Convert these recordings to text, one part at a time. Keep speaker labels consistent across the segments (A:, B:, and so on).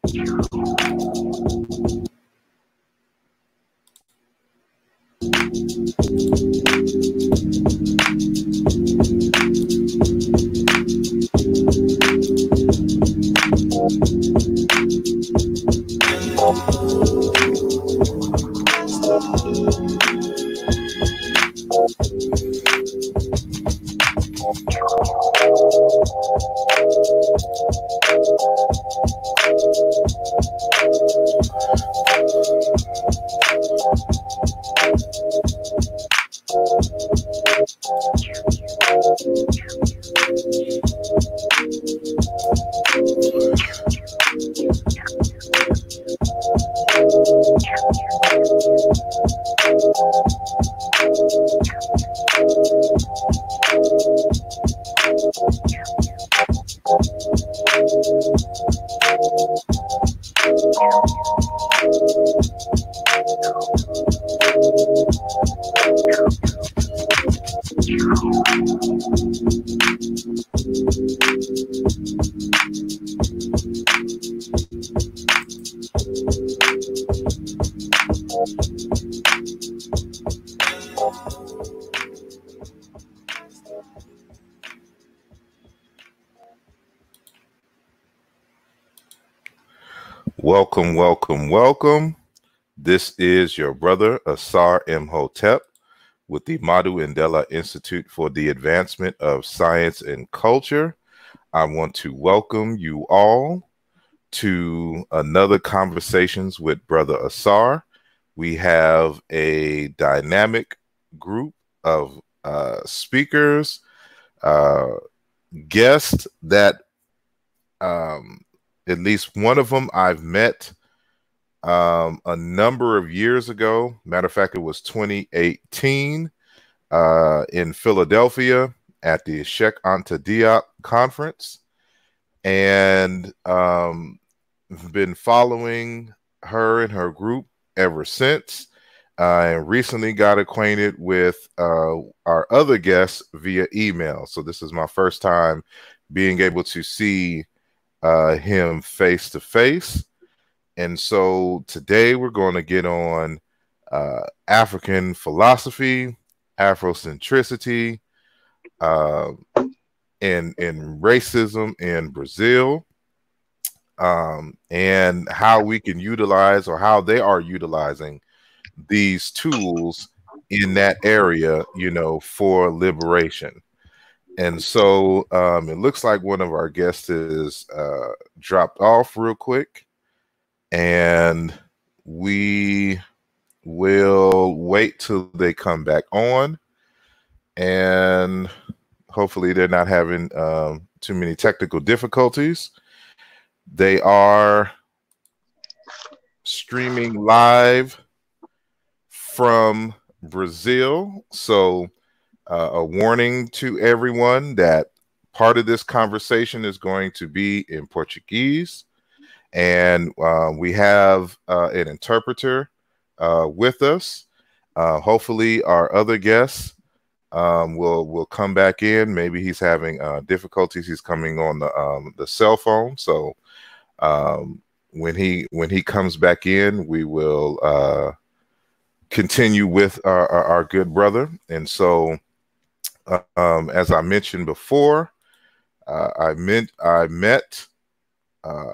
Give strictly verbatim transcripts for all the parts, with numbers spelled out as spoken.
A: Welcome, welcome, welcome. This is your brother, Asar Imhotep, with the Madhu Indela Institute for the Advancement of Science and Culture. I want to welcome you all to another Conversations with Brother Asar. We have a dynamic group of uh, speakers, uh, guests that um, at least one of them I've met um, a number of years ago. Matter of fact, it was twenty eighteen uh, in Philadelphia at the Sheikh Anta Diop conference. And um, I've been following her and her group ever since. Uh, and recently got acquainted with uh, our other guests via email. So this is my first time being able to see uh, him face to face. And so today we're going to get on uh, African philosophy, Afrocentricity, uh, and, and racism in Brazil, um, and how we can utilize, or how they are utilizing, these tools in that area, you know, for liberation. And so um, it looks like one of our guests is uh, dropped off real quick, and we will wait till they come back on, and hopefully they're not having um, too many technical difficulties. They are streaming live from Brazil. So uh, a warning to everyone that part of this conversation is going to be in Portuguese. And uh, we have uh, an interpreter uh, with us. Uh, hopefully our other guests um, will will come back in. Maybe he's having uh, difficulties. He's coming on the um, the cell phone. So um, when he when he comes back in, we will uh, continue with our, our, our good brother. And so, uh, um, as I mentioned before, uh, I meant I met uh,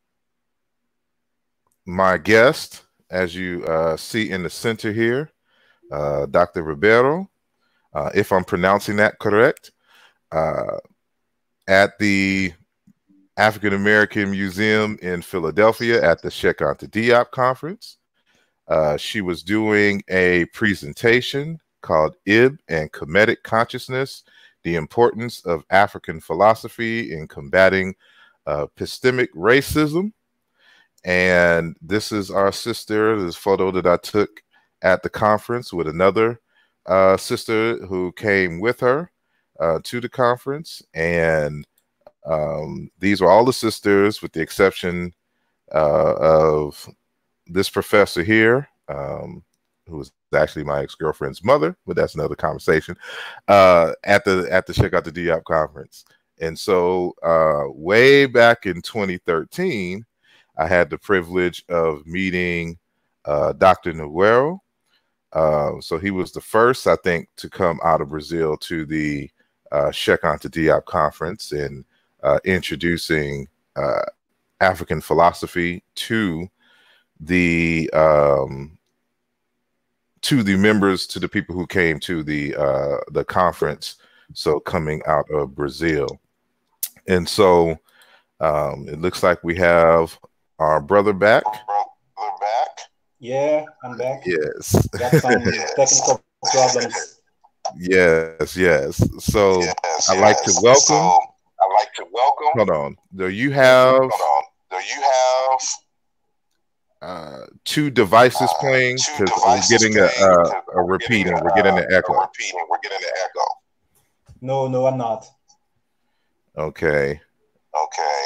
A: my guest, as you uh, see in the center here, uh, Doctor Ribeiro, uh, if I'm pronouncing that correct, uh, at the African American Museum in Philadelphia at the Sheikh Anta Diop conference. Uh, she was doing a presentation called Ib and Kemetic Consciousness, the Importance of African Philosophy in Combating uh, Epistemic Racism. And this is our sister, this photo that I took at the conference with another uh, sister who came with her uh, to the conference. And um, these were all the sisters with the exception uh, of this professor here, um, who was actually my ex-girlfriend's mother, but that's another conversation, uh, at the at the Sheikh Anta Diop conference. And so uh, way back in twenty thirteen, I had the privilege of meeting uh, Doctor Nogueira. Uh, so he was the first, I think, to come out of Brazil to the uh, Cheikh Anta Diop conference and uh, introducing uh, African philosophy to the um, to the members, to the people who came to the uh, the conference. So coming out of Brazil, and so um, it looks like we have our brother back.
B: Brother back. Yeah, I'm back.
A: Yes.
B: Got some technical problems.
A: Yes, yes. So
B: Yes,
A: I'd like
B: yes.
A: to welcome.
B: So I'd like to welcome.
A: Hold on. Do you have?
B: Hold on. Do you have?
A: Uh, two devices
B: Uh,
A: playing
B: two
A: because
B: devices
A: we're getting a,
B: playing,
A: a,
B: 'cause
A: a
B: we're
A: repeating.
B: getting a,
A: We're getting an
B: uh,
A: echo.
B: a repeating. We're getting an echo. No, no, I'm not.
A: Okay.
B: Okay.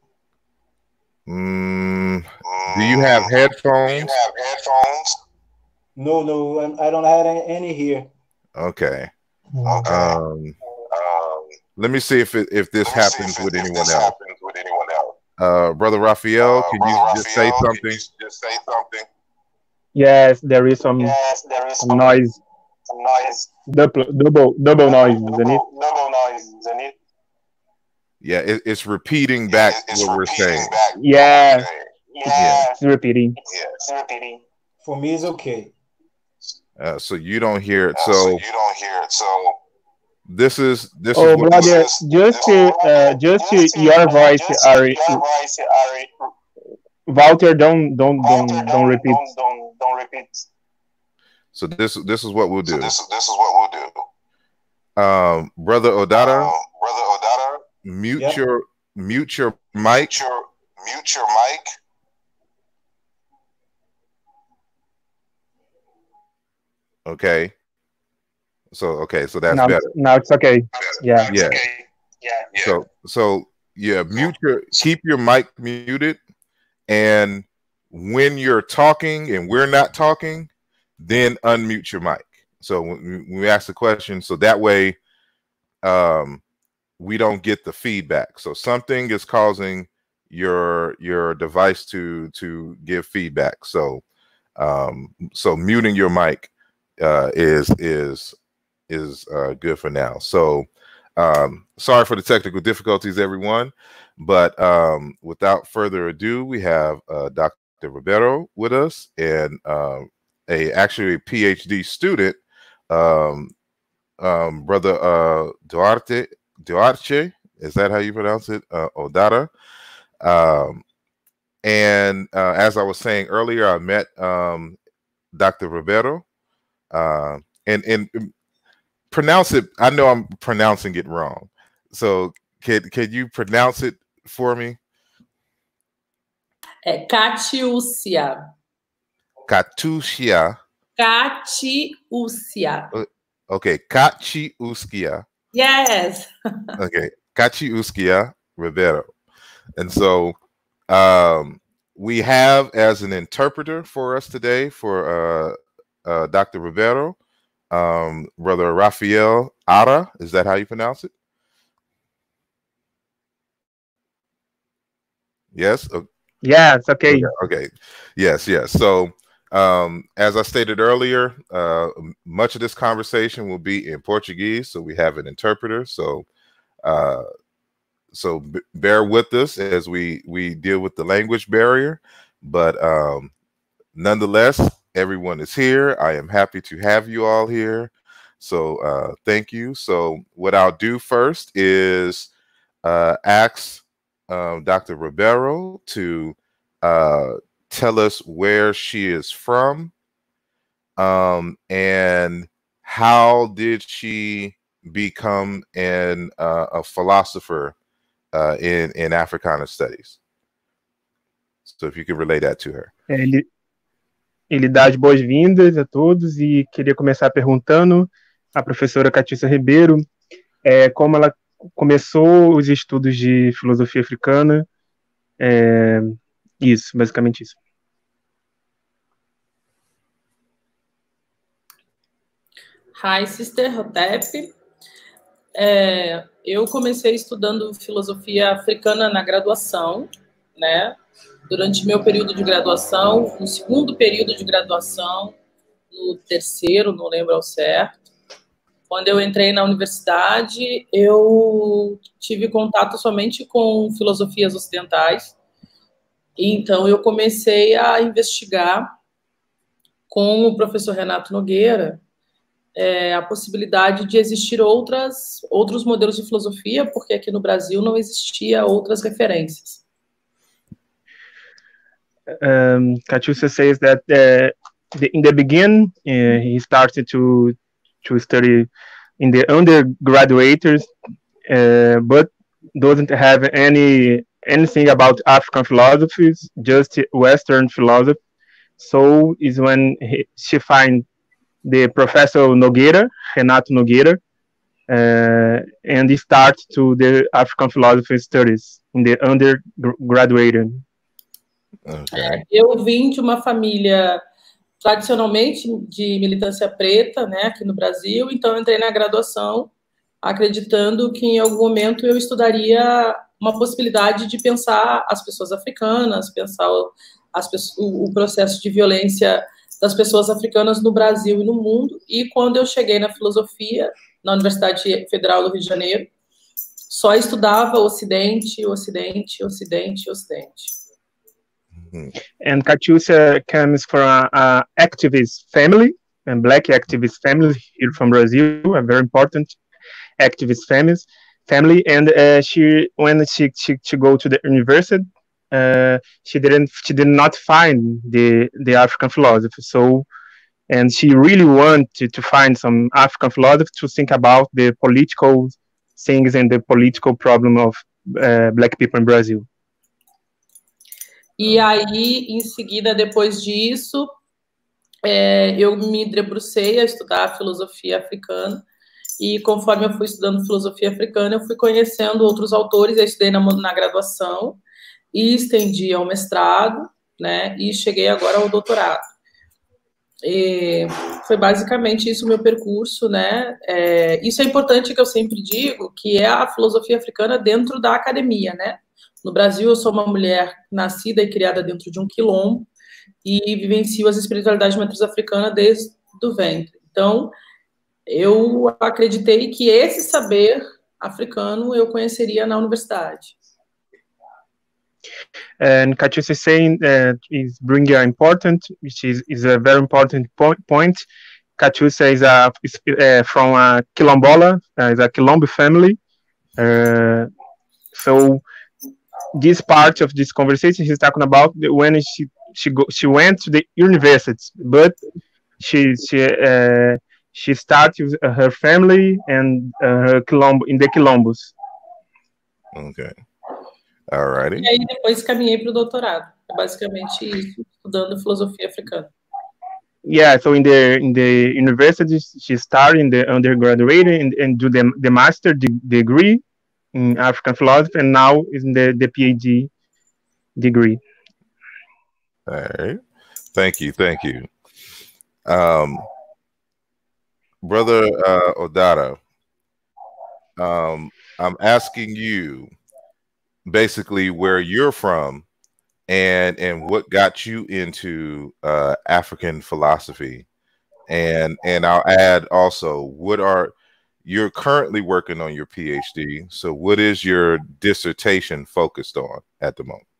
A: Mm, do you have headphones?
B: Do you have headphones? No, no, I'm, I don't have any, any here.
A: Okay.
B: Okay.
A: Um,
B: Um,
A: let me see if it, if this
B: let me see
A: happens
B: if, it,
A: with
B: if
A: anyone
B: this
A: else.
B: happens with anyone else.
A: Uh, Brother Raphael,
B: Uh,
A: can
B: Brother
A: you just say
B: Raphael, can
A: something?
B: you just say something?
C: Yes, there is some
B: Yes, there is
C: some
B: some,
C: noise,
B: some noise.
C: double double double noise,
B: Double,
C: isn't it?
B: double, double noise, isn't it?
A: Yeah, it, it's repeating
B: Yeah,
A: back
B: it- it's
A: what we're
B: repeating
A: saying.
B: back.
C: Yeah,
B: what we're saying.
A: Yeah.
B: Yeah,
C: it's repeating.
B: yeah, it's repeating. For me, it's okay.
A: Uh, so you don't hear it.
B: Uh, so
A: So
B: you don't hear it. So
A: this is this
C: Oh,
A: is what.
C: brother,
B: this is
C: just
B: this
C: uh, uh, just uh,
B: just
C: your
B: uh,
C: voice,
B: just
C: Ari.
B: your voice, Ari.
C: Walter, don't don't
B: Walter,
C: don't don't
B: don't
C: repeat.
B: don't don't don't repeat.
A: So this this is what we'll
B: So
A: do.
B: this this is what we'll do.
A: Um, Brother Odata,
B: Um, Brother Odata,
A: mute
B: Yep.
A: your mute your mic.
B: mute your mute your mic.
A: Okay. So okay, so that's
C: Now
A: better.
C: it's, now it's okay. Yeah.
B: It's
A: Yeah.
B: okay. Yeah. Yeah.
A: So so yeah, mute your keep your mic muted, and when you're talking and we're not talking, then unmute your mic. So when we ask the question, so that way um we don't get the feedback. So something is causing your your device to to give feedback. So um so muting your mic uh is is is uh good for now. So um sorry for the technical difficulties, everyone, but um without further ado, we have uh Doctor Ribeiro with us, and um a actually a PhD student, um um brother uh Duarte Duarte, is that how you pronounce it? Uh, Odata. Um, and uh, as I was saying earlier, I met um, Doctor Ribeiro, uh, and and pronounce it. I know I'm pronouncing it wrong, so can can you pronounce it for me?
D: É Catiúcia.
A: Catuxia.
D: Catiúcia.
A: Okay, Catiúcia.
D: Yes.
A: Okay, Catiúcia Ribeiro. And so um, we have as an interpreter for us today for uh, uh, Doctor Ribeiro, um, Brother Raphael Ara. Is that how you pronounce it? Yes. Okay.
C: Yeah, it's okay.
A: Okay. Okay. Yes. Yes. So um, as I stated earlier, uh, much of this conversation will be in Portuguese. So we have an interpreter. So uh, So b bear with us as we we deal with the language barrier, but um, nonetheless, everyone is here. I am happy to have you all here. So uh, thank you. So what I'll do first is uh, ask um, Doctor Ribeiro to uh, tell us where she is from, um, and how did she become an uh, a philosopher Uh, in in Africana studies. So if you could relay that to her.
C: Ele, ele dá as boas-vindas a todos e queria começar perguntando à professora Catiúcia Ribeiro é, como ela começou os estudos de filosofia africana. É, isso, basicamente isso.
D: Hi, Sister Hotep. É, eu comecei estudando filosofia africana na graduação, né? durante meu período de graduação, no segundo período de graduação, no terceiro, não lembro ao certo. Quando eu entrei na universidade, eu tive contato somente com filosofias ocidentais. Então, eu comecei a investigar com o professor Renato Nogueira é, a possibilidade de existir outras, outros modelos de filosofia, porque aqui no Brasil não existia outras referências.
C: Um, Catiúcia says that uh, the, in the beginning, uh, he started to to study in the undergraduates, uh, but doesn't have any anything about African philosophies, just Western philosophy. So is when he, she find the Professor Nogueira, Renato Nogueira, uh, and he start to the African philosophy studies in the undergraduate.
A: Okay.
D: É, eu vim de uma família tradicionalmente de militância preta, né, aqui no Brasil, então eu entrei na graduação acreditando que em algum momento eu estudaria uma possibilidade de pensar as pessoas africanas, pensar o, as, o, o processo de violência das pessoas africanas no Brasil e no mundo, e quando eu cheguei na filosofia, na Universidade Federal do Rio de Janeiro, só estudava Ocidente, Ocidente, Ocidente, Ocidente.
C: And Catiúcia comes from a, a activist family, a black activist family here from Brazil, a very important activist family. Family, and uh, she, when she, she she go to the university, uh, she didn't she did not find the the African philosophy. So, and she really wanted to find some African philosophy to think about the political things and the political problem of uh, black people in Brazil.
D: E aí, em seguida, depois disso, é, eu me debrucei a estudar a filosofia africana, e conforme eu fui estudando filosofia africana, eu fui conhecendo outros autores, eu estudei na, na graduação, e estendi ao mestrado, né, e cheguei agora ao doutorado. E foi basicamente isso o meu percurso, né, é, isso é importante que eu sempre digo, que é a filosofia africana dentro da academia, né. No Brasil, eu sou uma mulher nascida e criada dentro de um quilombo e vivencio as espiritualidades de matriz africana desde o ventre. Então, eu acreditei que esse saber africano eu conheceria na universidade.
C: And Catiúcia is saying that is bringing an important, which is, is a very important point. point. Catiúcia is, a, is uh, from a quilombola, uh, is a quilombo family. Uh, so, this part of this conversation he's talking about when she she go, she went to the university, but she she uh, she started her family and uh, her quilombo in the quilombos.
A: Okay. All righty.
D: E aí depois caminhei para o doutorado. É basicamente isso, estudando filosofia africana.
C: Yeah, so in the in the university she started in the undergraduate and, and do the the master de degree in African philosophy, and now is in the, the PhD degree.
A: All right. Thank you. Thank you. Um, Brother uh, Odada, um, I'm asking you basically where you're from and, and what got you into uh, African philosophy. And, and I'll add also, what are you're currently working on your PhD. So what is your dissertation focused on at the moment?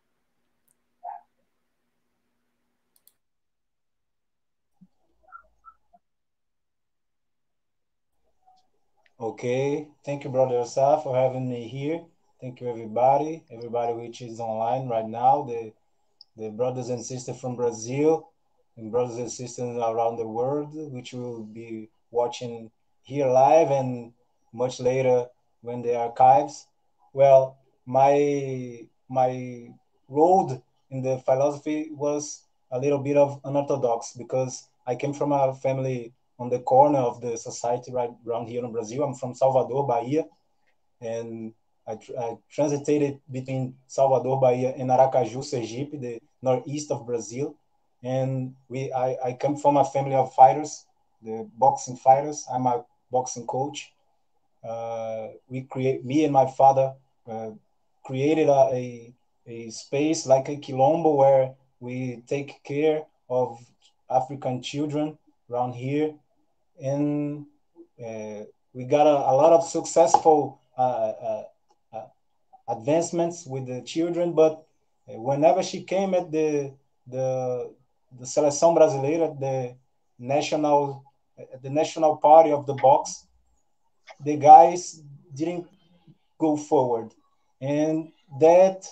B: Okay. Thank you, Brother Asaf, for having me here. Thank you, everybody. Everybody which is online right now, the, the brothers and sisters from Brazil and brothers and sisters around the world, which will be watching here live and much later when the archives. Well, my my road in the philosophy was a little bit of unorthodox because I came from a family on the corner of the society right around here in Brazil. I'm from Salvador, Bahia, and I, I transitated between Salvador, Bahia, and Aracaju, Sergipe, the northeast of Brazil. And we I, I come from a family of fighters, the boxing fighters. I'm a boxing coach. Uh, we create me and my father uh, created a, a a space like a Quilombo where we take care of African children around here. And uh, we got a, a lot of successful uh, uh, uh, advancements with the children, but whenever she came at the the the Seleção Brasileira, the national the national party of the box, the guys didn't go forward, and that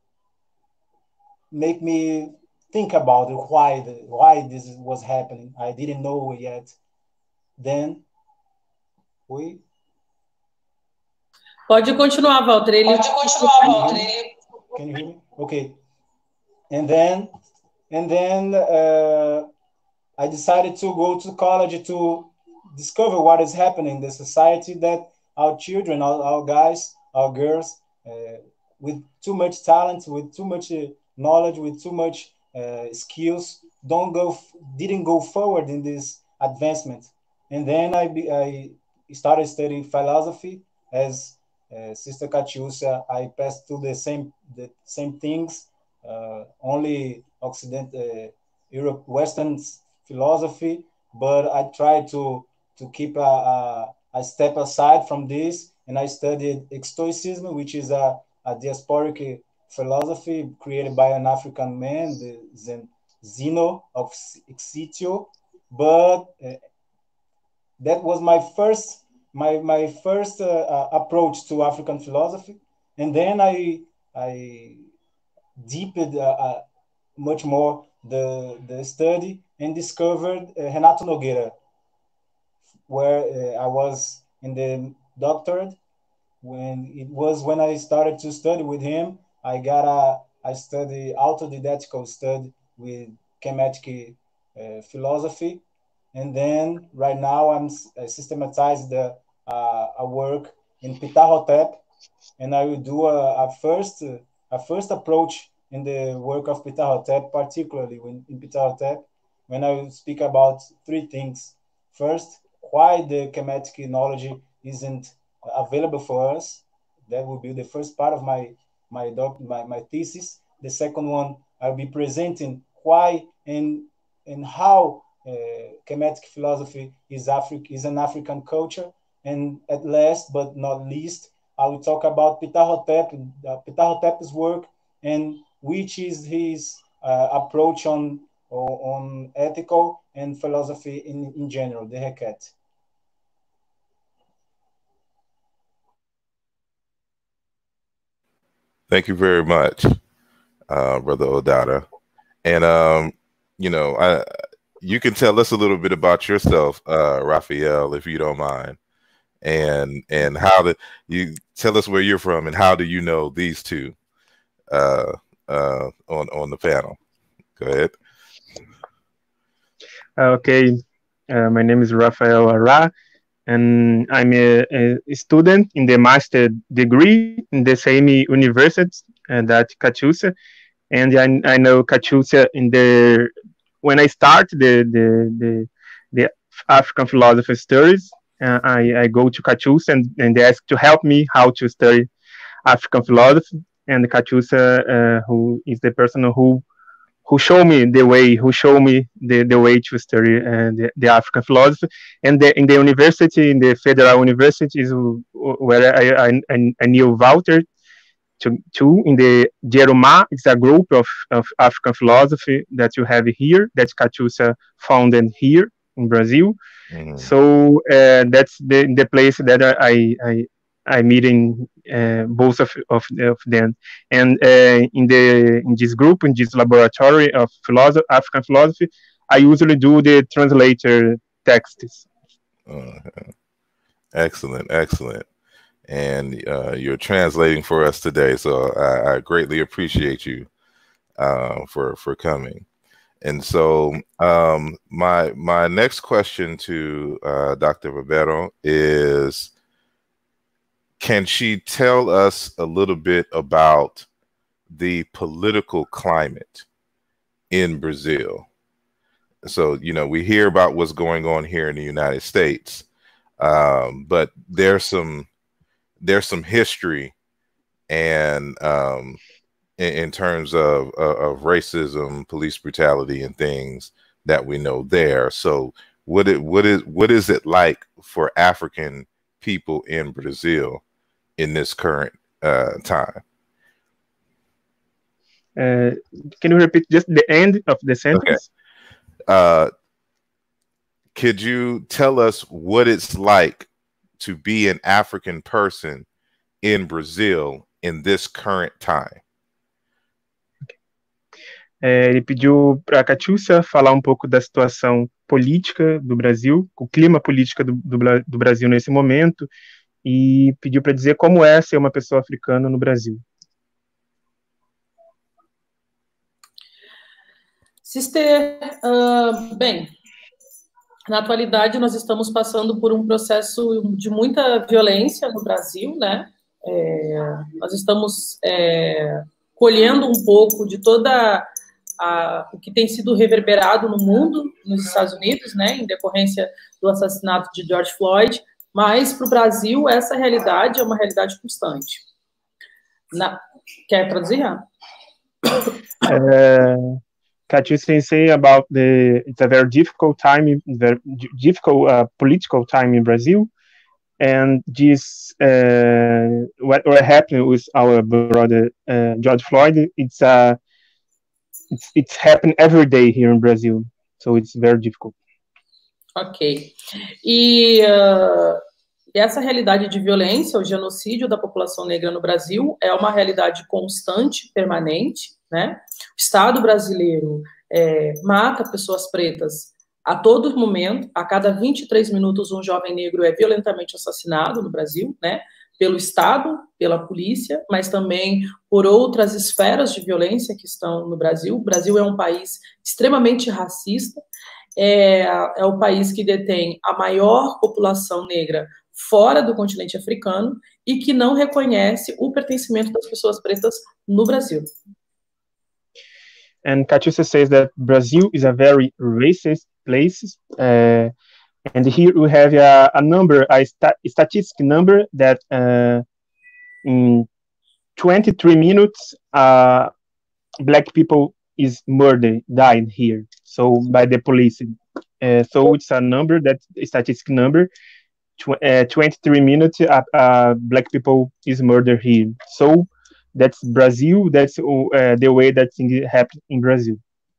B: make me think about it, why the, why this was happening. I didn't know yet. Then we
D: Pode continuar, Walter. Ele...
E: Pode continuar, Walter.
B: Can you hear me? Okay. And then, and then uh, I decided to go to college to discover what is happening in the society, that our children, our, our guys, our girls, uh, with too much talent, with too much uh, knowledge, with too much uh, skills, don't go, didn't go forward in this advancement. And then I, be, I started studying philosophy. As uh, Sister Catiúcia, I passed through the same the same things. Uh, only Occident, uh, Europe, Western philosophy, but I tried to to keep a, a, a step aside from this, and I studied Stoicism, which is a, a diasporic philosophy created by an African man, the Zen, Zeno of Exitio. But uh, that was my first my my first uh, uh, approach to African philosophy, and then I I deepened uh, uh, much more the the study and discovered uh, Renato Nogueira, where uh, I was in the doctorate. When it was when I started to study with him, I got a I study autodidactical study with Kemetic uh, philosophy, and then right now I'm I systematized the uh, a work in Ptahhotep, and I will do a, a first a first approach in the work of Ptahhotep, particularly when, in Ptahhotep, when I will speak about three things. First, why the Kemetic knowledge isn't available for us. That will be the first part of my my doc, my, my thesis. The second one, I'll be presenting why and and how uh, Kemetic philosophy is Afri- is an African culture. And at last but not least, I will talk about Ptahhotep, uh, Ptahhotep's work, and which is his uh, approach on on ethical and philosophy in, in general, the Heket.
A: Thank you very much, uh, Brother Odada. And, um, you know, I, you can tell us a little bit about yourself, uh, Raphael, if you don't mind. And and how the you tell us where you're from and how do you know these two uh, uh, on, on the panel? Go ahead.
C: Okay. Uh, my name is Raphael Ara, and I'm a, a student in the master degree in the same university uh, that Catiúcia. And I, I know Catiúcia in the when I start the the the, the African philosophy studies, uh, I, I go to Catiúcia and, and they ask to help me how to study African philosophy. And Catiúcia, uh, who is the person who who show me the way, who show me the, the way to study uh, the, the African philosophy. And the, in the university, in the Federal University, is where I, I, I knew Walter to, to in the Jerumá. It's a group of, of African philosophy that you have here, that Catiúcia founded here in Brazil. Mm-hmm. So uh, that's the, the place that I, I, I meet in uh, both of, of, of them, and uh, in the in this group, in this laboratory of philosophy, African philosophy, I usually do the translator texts.
A: Uh, excellent, excellent, and uh, you're translating for us today, so I, I greatly appreciate you uh, for for coming. And so, um, my my next question to uh, Doctor Ribeiro is, can she tell us a little bit about the political climate in Brazil? So, you know, we hear about what's going on here in the United States, um, but there's some there's some history and um, in, in terms of, of of racism, police brutality, and things that we know there. So what it what is what is it like for African people in Brazil in this current uh, time?
C: Uh, can you repeat just the end of the sentence?
A: Okay. Uh, could you tell us what it's like to be an African person in Brazil in this current time?
C: É, ele pediu para a Catiúcia falar um pouco da situação política do Brasil, o clima político do, do, do Brasil nesse momento, e pediu para dizer como é ser uma pessoa africana no Brasil.
D: Sister, uh, bem, na atualidade nós estamos passando por um processo de muita violência no Brasil, né? É, nós estamos é, colhendo um pouco de toda a, o que tem sido reverberado no mundo, nos Estados Unidos, né, em decorrência do assassinato de George Floyd, mas para o Brasil essa realidade é uma realidade constante. Na, quer traduzir?
C: Uh, Catiúcia say about the it's a very difficult time, very difficult uh, political time in Brazil, and this uh, what what happened with our brother uh, George Floyd. It's uh, it's it's happened every day here in Brazil, so it's very difficult.
D: Ok. E uh, essa realidade de violência, o genocídio da população negra no Brasil, é uma realidade constante, permanente, né? O Estado brasileiro é, mata pessoas pretas a todo momento, a cada vinte e três minutos um jovem negro é violentamente assassinado no Brasil, né? Pelo Estado, pela polícia, mas também por outras esferas de violência que estão no Brasil. O Brasil é um país extremamente racista, é, é o país que detém a maior população negra fora do continente africano e que não reconhece o pertencimento das pessoas pretas no Brasil.
C: And Catiúcia says that Brazil is a very racist place, uh, and here we have a, a number, a sta statistic number that uh, in twenty-three minutes, uh, black people is murdered, died here, so by the police. Uh, so it's a number, that statistic number, tw uh, twenty-three minutes, uh, uh, black people is murdered here. So that's Brazil, that's uh, the way that things happen in Brazil.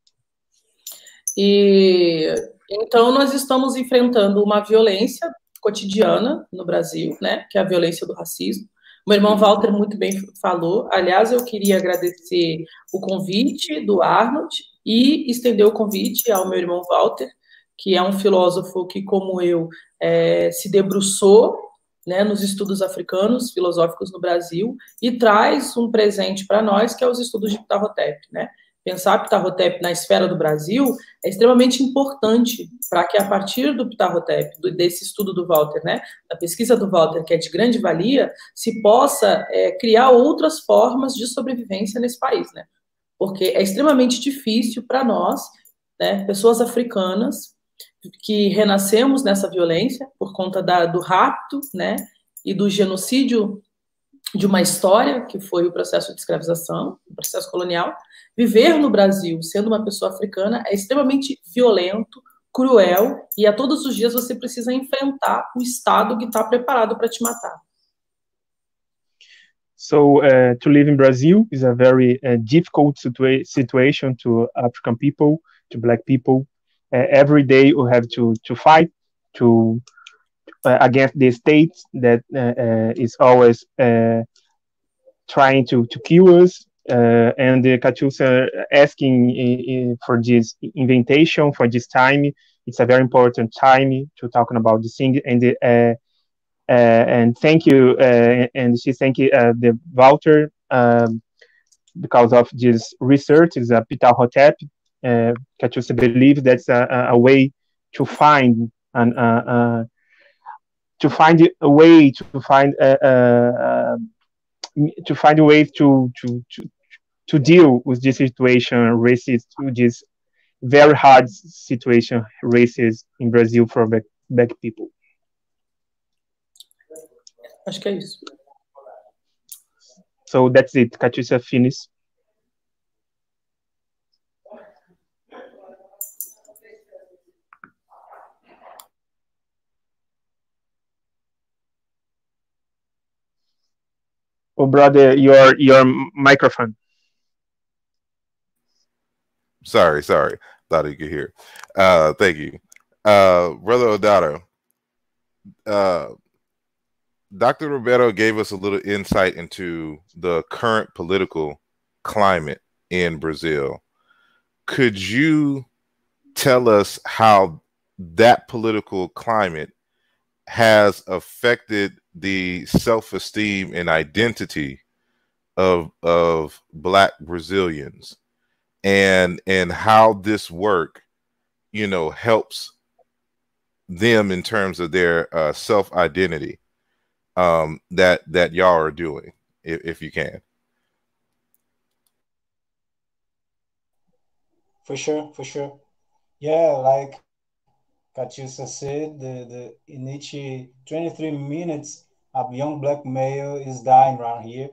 D: E então nós estamos enfrentando uma violência cotidiana no Brasil, né, que é a violência do racismo. Meu irmão Walter muito bem falou. Aliás, eu queria agradecer o convite do Arnold e estender o convite ao meu irmão Walter, que é um filósofo que, como eu, é, se debruçou, né, nos estudos africanos, filosóficos no Brasil, e traz um presente para nós, que é os estudos de Ptah Hotep, né? Pensar Ptah Hotep na esfera do Brasil é extremamente importante para que, a partir do Ptah Hotep, do, desse estudo do Walter, né, da pesquisa do Walter, que é de grande valia, se possa é, criar outras formas de sobrevivência nesse país, né? Porque é extremamente difícil para nós, né, pessoas africanas, que renascemos nessa violência por conta da, do rapto, né, e do genocídio de uma história, que foi o processo de escravização, o processo colonial. Viver no Brasil, sendo uma pessoa africana, é extremamente violento, cruel, e a todos os dias você precisa enfrentar o Estado que está preparado para te matar.
C: So uh, to live in Brazil is a very uh, difficult situa situation to African people, to black people. Uh, every day we have to to fight to uh, against the state that uh, uh, is always uh, trying to to kill us. Uh, and the Catiúcia asking uh, for this invitation for this time. It's a very important time to talking about this thing. And the, uh, uh, and thank you. Uh, and she thank you, uh, the Walter um, because of this research. Is a Ptah Hotep. Uh, Catiúcia believes that's a, a way to find an uh, uh, to find a way to find a, a, a to find a way to to to to deal with this situation, racist, with this very hard situation, racist in Brazil for black, black people.
D: Acho que é isso.
C: So that's it. Catiúcia finished. oh, brother, your your microphone.
A: Sorry, sorry. Thought you could hear. Uh, thank you. Uh, Brother Odato, uh, Doctor Ribeiro gave us a little insight into the current political climate in Brazil. Could you tell us how that political climate has affected the self-esteem and identity of of Black Brazilians, and and how this work, you know, helps them in terms of their uh, self-identity um, that that y'all are doing, if, if you can.
B: For sure, for sure. Yeah, like Catiusa said, the, the in each twenty-three minutes, a young black male is dying around here.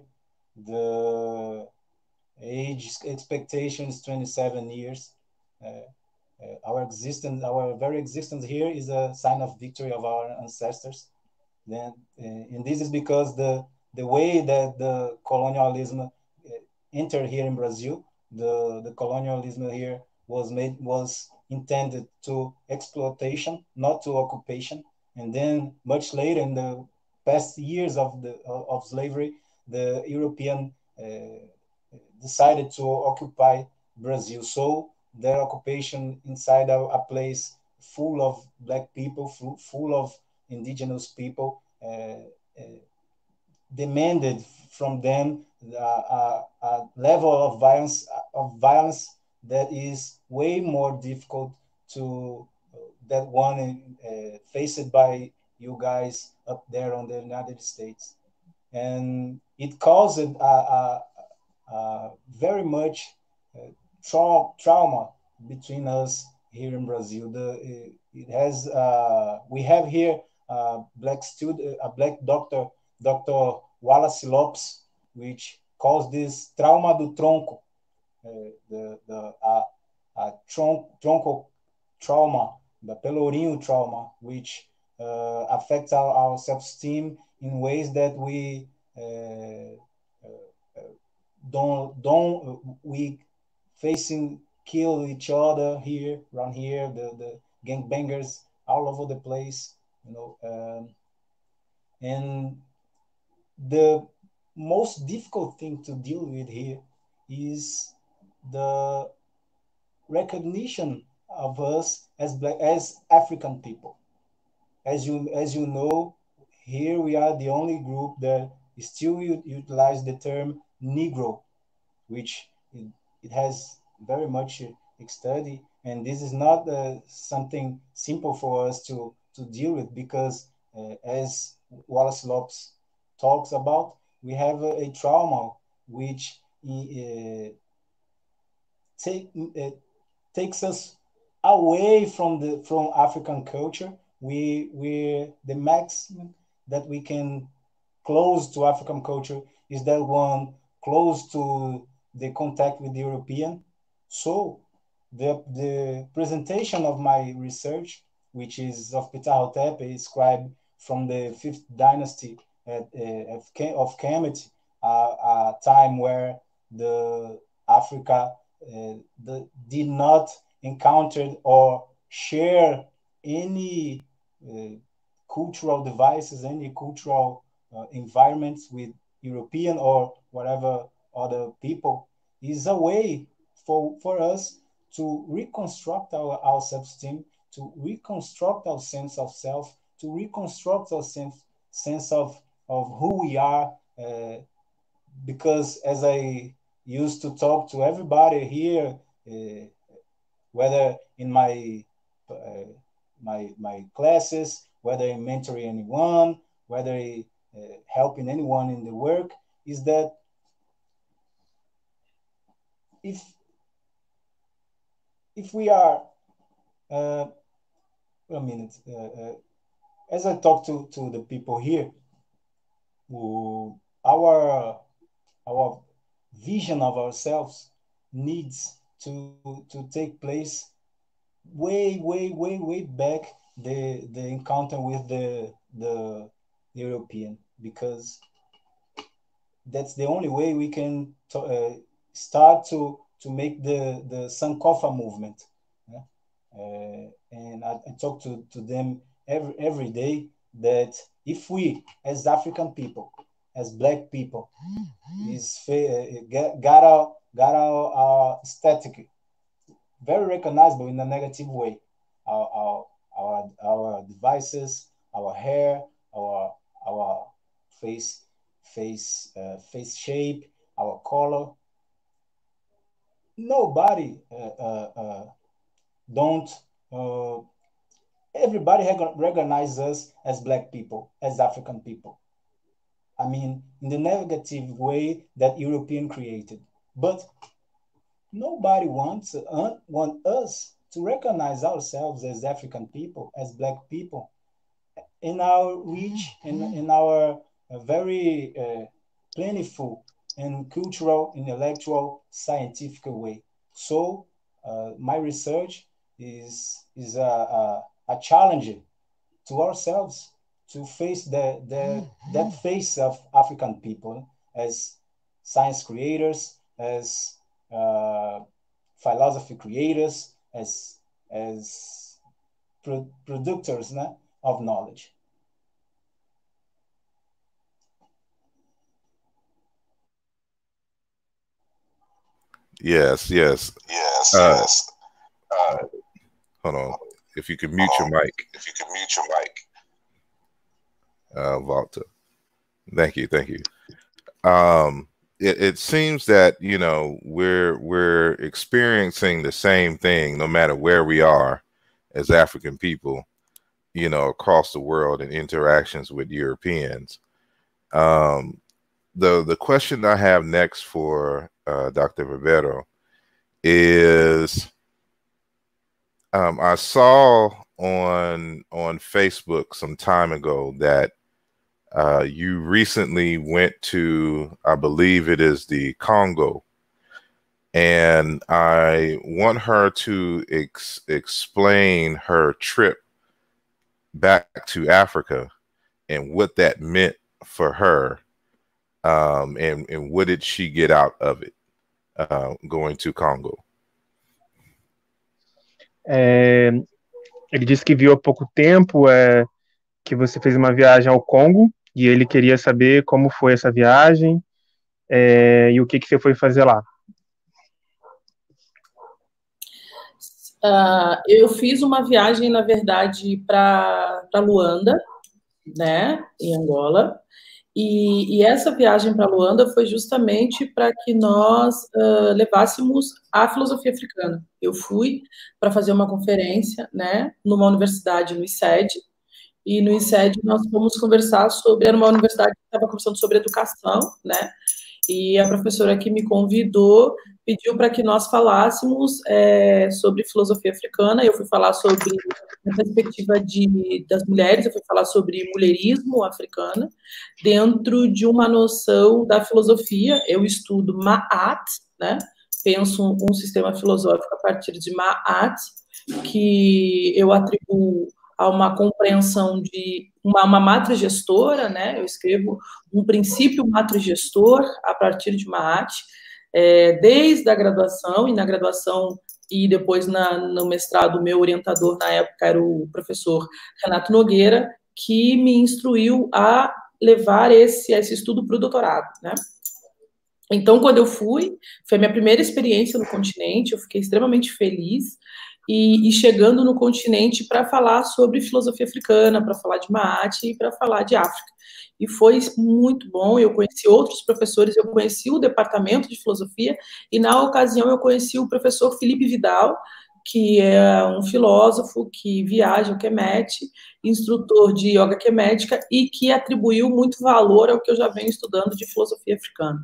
B: The age expectation is twenty-seven years. Uh, uh, our existence, our very existence here is a sign of victory of our ancestors. Then, uh, and this is because the the way that the colonialism uh, entered here in Brazil, the the colonialism here was made was intended to exploitation, not to occupation. And then much later, in the past years of the of slavery, the European uh, decided to occupy Brazil. So their occupation inside a, a place full of black people, full, full of indigenous people, uh, uh, demanded from them a, a, a level of violence of violence that is way more difficult to uh, that one uh, faced by you guys up there on the United States, and it caused a, a, a very much uh, tra- trauma between us here in Brazil. The, it has uh, we have here a black student, a black doctor, Doctor Wallace Lopes, which calls this trauma do tronco, uh, the the uh, uh, tron- tronco trauma, the pelourinho trauma, which uh, affects our, our self-esteem in ways that we uh, uh, don't don't we facing kill each other here around here, the the gangbangers all over the place, you know, um, and the most difficult thing to deal with here is the recognition of us as black, as African people. As you as you know, here we are the only group that still utilize the term Negro, which it, it has very much study, and this is not uh, something simple for us to to deal with because, uh, as Wallace Lopes talks about, we have a, a trauma which uh, take uh, takes us away from the from African culture. We we the maximum that we can close to African culture is that one close to the contact with the European. So the the presentation of my research, which is of Ptahhotep, a scribe from the fifth dynasty at, uh, of, of Kemet, uh, a time where the Africa uh, the, did not encounter or share any uh, cultural devices, any cultural uh, environments with European or whatever other people, is a way for, for us to reconstruct our, our self-esteem, to reconstruct our sense of self, to reconstruct our sense, sense of, of who we are. Uh, because as I used to talk to everybody here, uh, whether in my uh, my my classes, whether in mentoring anyone, whether uh, helping anyone in the work, is that if if we are uh, a minute, uh, uh, as I talk to to the people here, who our our vision of ourselves needs to to take place way, way, way, way back the the encounter with the the European, because that's the only way we can to, uh, start to to make the the Sankofa movement. Yeah? Uh, and I, I talk to, to them every every day that if we, as African people, as Black people, is uh, get, got our got our, our aesthetic very recognizable in a negative way, our our our, our devices, our hair, our our face face uh, face shape, our color. Nobody uh, uh, uh, don't. Uh, everybody recognizes us as Black people, as African people. I mean, in the negative way that European created, but nobody wants uh, want us to recognize ourselves as African people, as Black people, in our rich, in, in our uh, very uh, plentiful and cultural, intellectual, scientific way. So uh, my research is is a, a, a challenge to ourselves to face the, the that face of African people as science creators, as uh, philosophy creators, as as pro producers né, of knowledge.
A: Yes, yes,
E: yes,
A: uh,
E: yes. Uh,
A: hold on. If you can mute your mic.
E: If you can mute your mic.
A: Uh, Walter. Thank you, thank you. Um, it, it seems that you know we're we're experiencing the same thing, no matter where we are, as African people, you know, across the world in interactions with Europeans. Um, the the question I have next for uh, Doctor Ribeiro is, um, I saw on on Facebook some time ago that uh, you recently went to, I believe it is the Congo, and I want her to ex explain her trip back to Africa and what that meant for her, um, and, and what did she get out of it, uh, going to Congo.
C: É, ele disse que viu há pouco tempo é, que você fez uma viagem ao Congo e ele queria saber como foi essa viagem é, e o que, que você foi fazer lá.
D: Uh, eu fiz uma viagem, na verdade, para Luanda, né, em Angola, e, e essa viagem para Luanda foi justamente para que nós uh, levássemos a filosofia africana. Eu fui para fazer uma conferência, né, numa universidade no I C E D, e no I C E D nós fomos conversar sobre, era uma universidade que estava conversando sobre educação, né, e a professora que me convidou pediu para que nós falássemos é, sobre filosofia africana. Eu fui falar sobre a perspectiva de, das mulheres, eu fui falar sobre mulherismo africano, dentro de uma noção da filosofia. Eu estudo Ma'at, né? Penso um, um sistema filosófico a partir de Ma'at, que eu atribuo a uma compreensão de uma, uma matriz gestora, né? Eu escrevo um princípio matriz gestor a partir de Ma'at, é, desde a graduação, e na graduação e depois na, no mestrado, meu orientador na época era o professor Renato Nogueira, que me instruiu a levar esse, esse estudo para o doutorado, né? Então, quando eu fui, foi a minha primeira experiência no continente, eu fiquei extremamente feliz, e, e chegando no continente para falar sobre filosofia africana, para falar de Ma'at e para falar de África. E foi muito bom, eu conheci outros professores, eu conheci o departamento de filosofia, e na ocasião eu conheci o professor Felipe Vidal, que é um filósofo que viaja ao Kemet, instrutor de yoga kemética, e que atribuiu muito valor ao que eu já venho estudando de filosofia africana.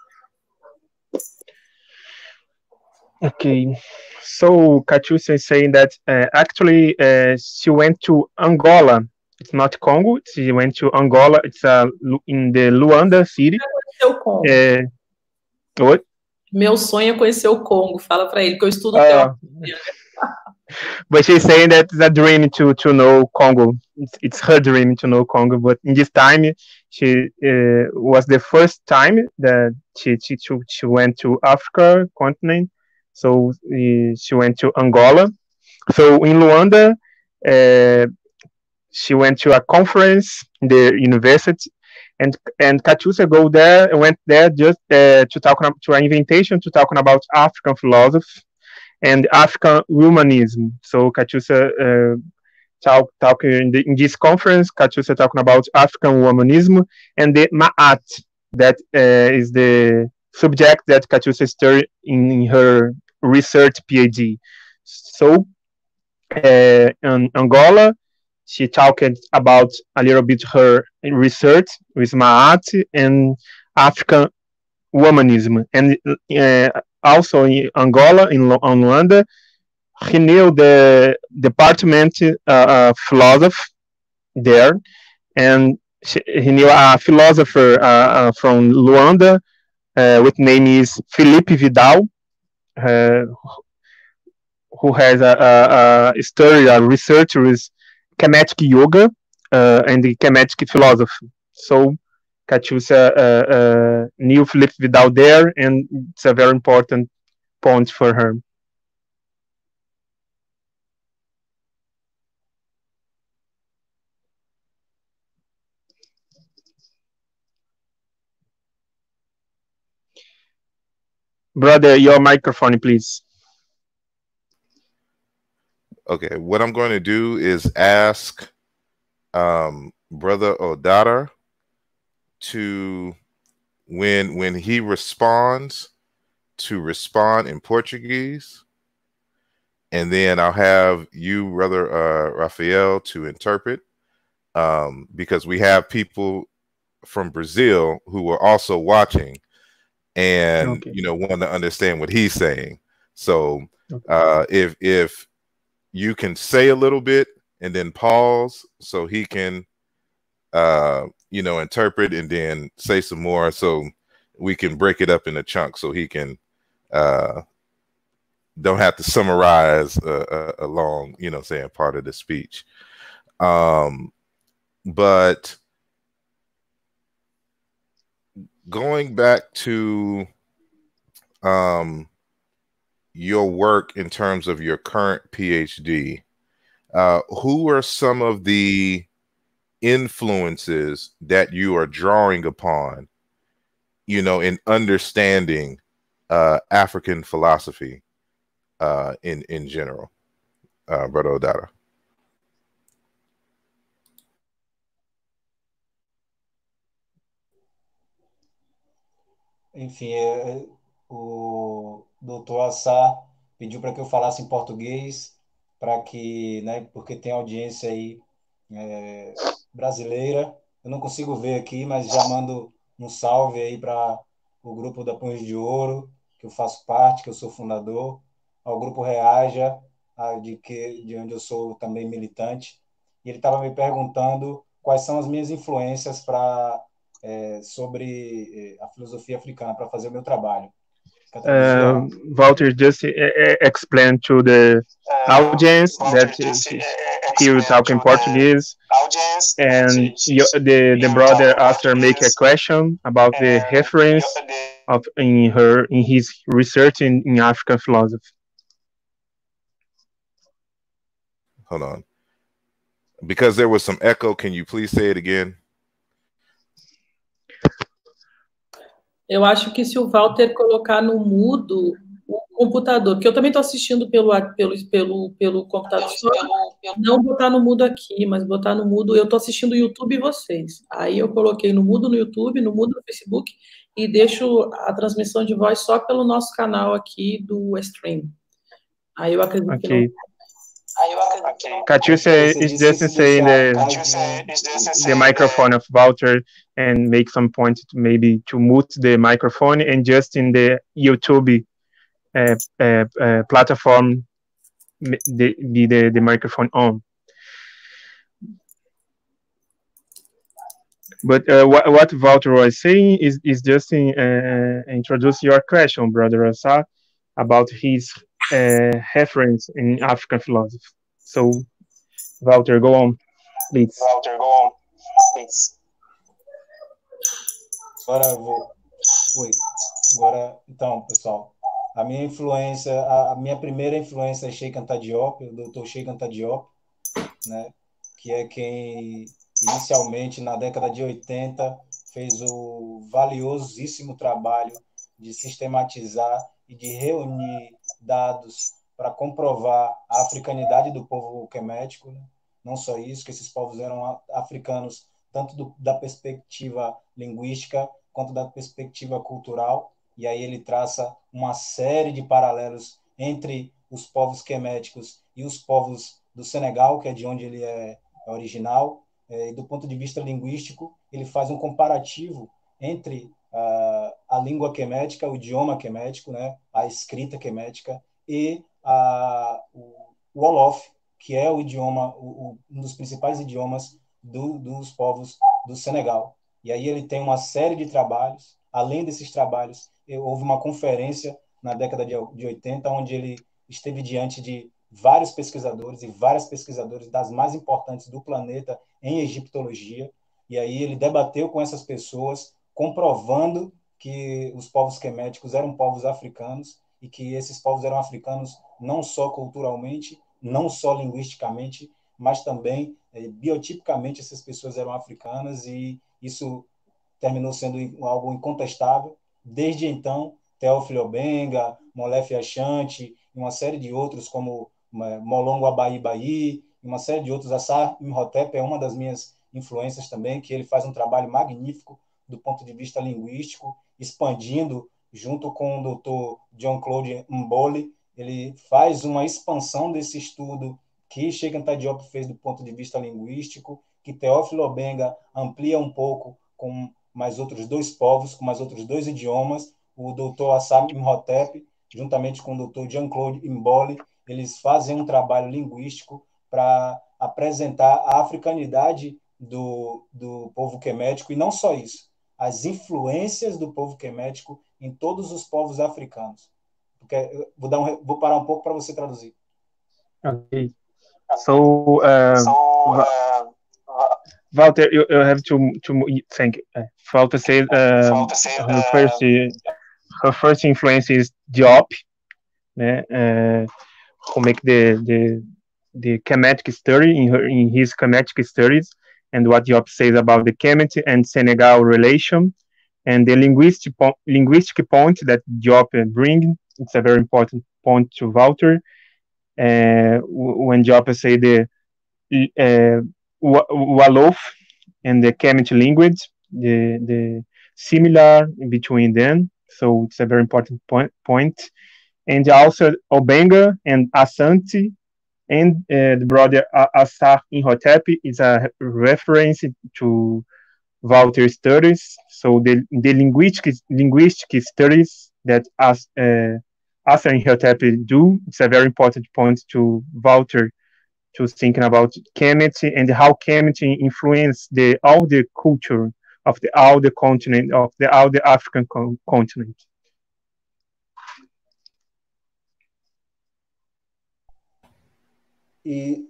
C: Okay, so Catiúcia is saying that uh, actually uh, she went to Angola. It's not Congo. She went to Angola. It's uh, in the Luanda city.
D: O Congo.
C: É... Oi?
D: Meu sonho é conhecer o Congo. Fala para ele que eu estudo
C: uh, but she's saying that it's a dream to to know Congo. It's, it's her dream to know Congo. But in this time, she uh, was the first time that she she she she went to Africa continent. So uh, she went to Angola. So in Luanda, uh, she went to a conference in the university, and and Katusha go there went there just uh, to talk to an invitation to talking about African philosophy and African humanism. So Katusha uh, talk talking in, the, in this conference, Katusha talking about African humanism and the Ma'at, that uh, is the subject that Katusha studied in, in her research PhD. So uh, in Angola, she talked about a little bit her research with Ma'at and African humanism. And uh, also in Angola, in Lu- on Luanda, he knew the department uh, of philosophy there, and she, he knew a philosopher uh, uh, from Luanda, uh, with name is Felipe Vidal, uh, who has a, a, a story, a research with Kemetic yoga uh, and the Kemetic philosophy. So Katusha uh, uh, knew Felipe Vidal there, and it's a very important point for her. Brother, your microphone, please.
A: Okay, what I'm going to do is ask um, Brother Odada to, when when he responds, to respond in Portuguese, and then I'll have you, Brother uh, Raphael, to interpret, um, because we have people from Brazil who are also watching, and
C: Okay.
A: you know want to understand what he's saying. So
C: Okay.
A: uh, if if you can say a little bit and then pause so he can uh, you know interpret, and then say some more, so we can break it up into chunks so he can uh, don't have to summarize a, a, a long, you know, saying part of the speech. Um, but going back to um, your work in terms of your current PhD, uh, who are some of the influences that you are drawing upon, you know, in understanding uh, African philosophy uh, in in general, uh, Brother Odada?
B: Enfim, é, o doutor Assar pediu para que eu falasse em português, para que, né, porque tem audiência aí é, brasileira. Eu não consigo ver aqui, mas já mando um salve aí para o grupo da Punhos de Ouro, que eu faço parte, que eu sou fundador, ao grupo Reaja, a- de que de onde eu sou também militante. E ele estava me perguntando quais são as minhas influências para é, sobre é, a filosofia africana para fazer o meu trabalho. Quer traduzir,
C: Uh,
B: Alan?
C: Walter just uh, uh, explained to the
E: Uh,
C: audience
E: Walter
C: that
E: just
C: he,
E: uh,
C: he will
E: explained
C: talk in
E: to the
C: Portuguese,
E: audience that
C: and
E: he,
C: you, the the
E: he will
C: brother
E: talk
C: after make a
E: Portuguese,
C: question about the
E: and
C: reference
E: you, the,
C: of in her in his research in, in African philosophy.
A: Hold on, because there was some echo. Can you please say it again?
D: Eu acho que se o Walter colocar no mudo o computador, porque eu também estou assistindo pelo, pelo, pelo, pelo computador, não botar no mudo aqui, mas botar no mudo, eu estou assistindo o YouTube e vocês. Aí eu coloquei no mudo no YouTube, no mudo no Facebook, e deixo a transmissão de voz só pelo nosso canal aqui do Stream. Aí eu acredito que
C: Okay.
D: não.
C: Katusha
B: Você
C: is
B: disse
C: just
B: se
C: saying
B: deixar
C: the
E: Katusha
B: mais
E: is just
C: the
E: saying
C: microphone of Walter and make some point to maybe to mute the microphone, and just in the YouTube uh, uh, uh, platform m- the, be the, the microphone on. But uh, what, what Walter was saying is, is just in, uh, introduce your question, Brother Asa, about his uh, reference in African philosophy. So, Walter, go on, please.
B: Walter, go on, please. Agora eu vou. Oi. Agora, então, pessoal, a minha influência, a, a minha primeira influência é Cheikh Anta Diop, o doutor Cheikh Anta Diop, né? Que é quem inicialmente na década de oitenta fez o valiosíssimo trabalho de sistematizar e de reunir dados para comprovar a africanidade do povo quemético, né? Não só isso, que esses povos eram africanos tanto do, da perspectiva linguística quanto da perspectiva cultural, e aí ele traça uma série de paralelos entre os povos queméticos e os povos do Senegal, que é de onde ele é original, e do ponto de vista linguístico, ele faz um comparativo entre a, a língua quemética, o idioma quemético, né, a escrita quemética, e a, o, o Wolof, que é o idioma, o, um dos principais idiomas do, dos povos do Senegal. E aí ele tem uma série de trabalhos. Além desses trabalhos, houve uma conferência na década de oitenta, onde ele esteve diante de vários pesquisadores e várias pesquisadoras das mais importantes do planeta em egiptologia, e aí ele debateu com essas pessoas, comprovando que os povos queméticos eram povos africanos e que esses povos eram africanos não só culturalmente, não só linguisticamente, mas também eh, biotipicamente essas pessoas eram africanas, e isso terminou sendo algo incontestável. Desde então, Teófilo Obenga, Molefe Ashanti, e uma série de outros, como Molongo Abaí Baí, e uma série de outros. Assar Imhotep é uma das minhas influências também, que ele faz um trabalho magnífico do ponto de vista linguístico, expandindo, junto com o doutor Jean-Claude Mboli, ele faz uma expansão desse estudo que Cheikh Anta Diop fez do ponto de vista linguístico, que Teófilo Obenga amplia um pouco com mais outros dois povos, com mais outros dois idiomas, o doutor Assar Imhotep, juntamente com o doutor Jean-Claude Mboli, eles fazem um trabalho linguístico para apresentar a africanidade do, do povo quemético, e não só isso, as influências do povo quemético em todos os povos africanos. Porque, vou, dar um, vou parar um pouco para você traduzir.
C: Okay. So, uh, so uh, Walter, you, you have to to thank. Uh, Walter said uh, her first her first influence is Diop, né? Uh, who make the the the Kemetic study in her in his Kemetic studies, and what Diop says about the Kemet and Senegal relation, and the linguistic po linguistic point that Diop bring. It's a very important point to Walter. Uh, when Diop say the uh, Wolof and the Kemet language, the the similar between them. So it's a very important point. point. And also Obenga and Asante and uh, the brother Assar Imhotep is a reference to Walter studies. So the the linguistic linguistic studies that as uh, Assar Imhotep do, it's a very important point to Walter, to thinking about Kemet and how Kemet influence the all the culture of the all the continent of the all the African co continent.
B: E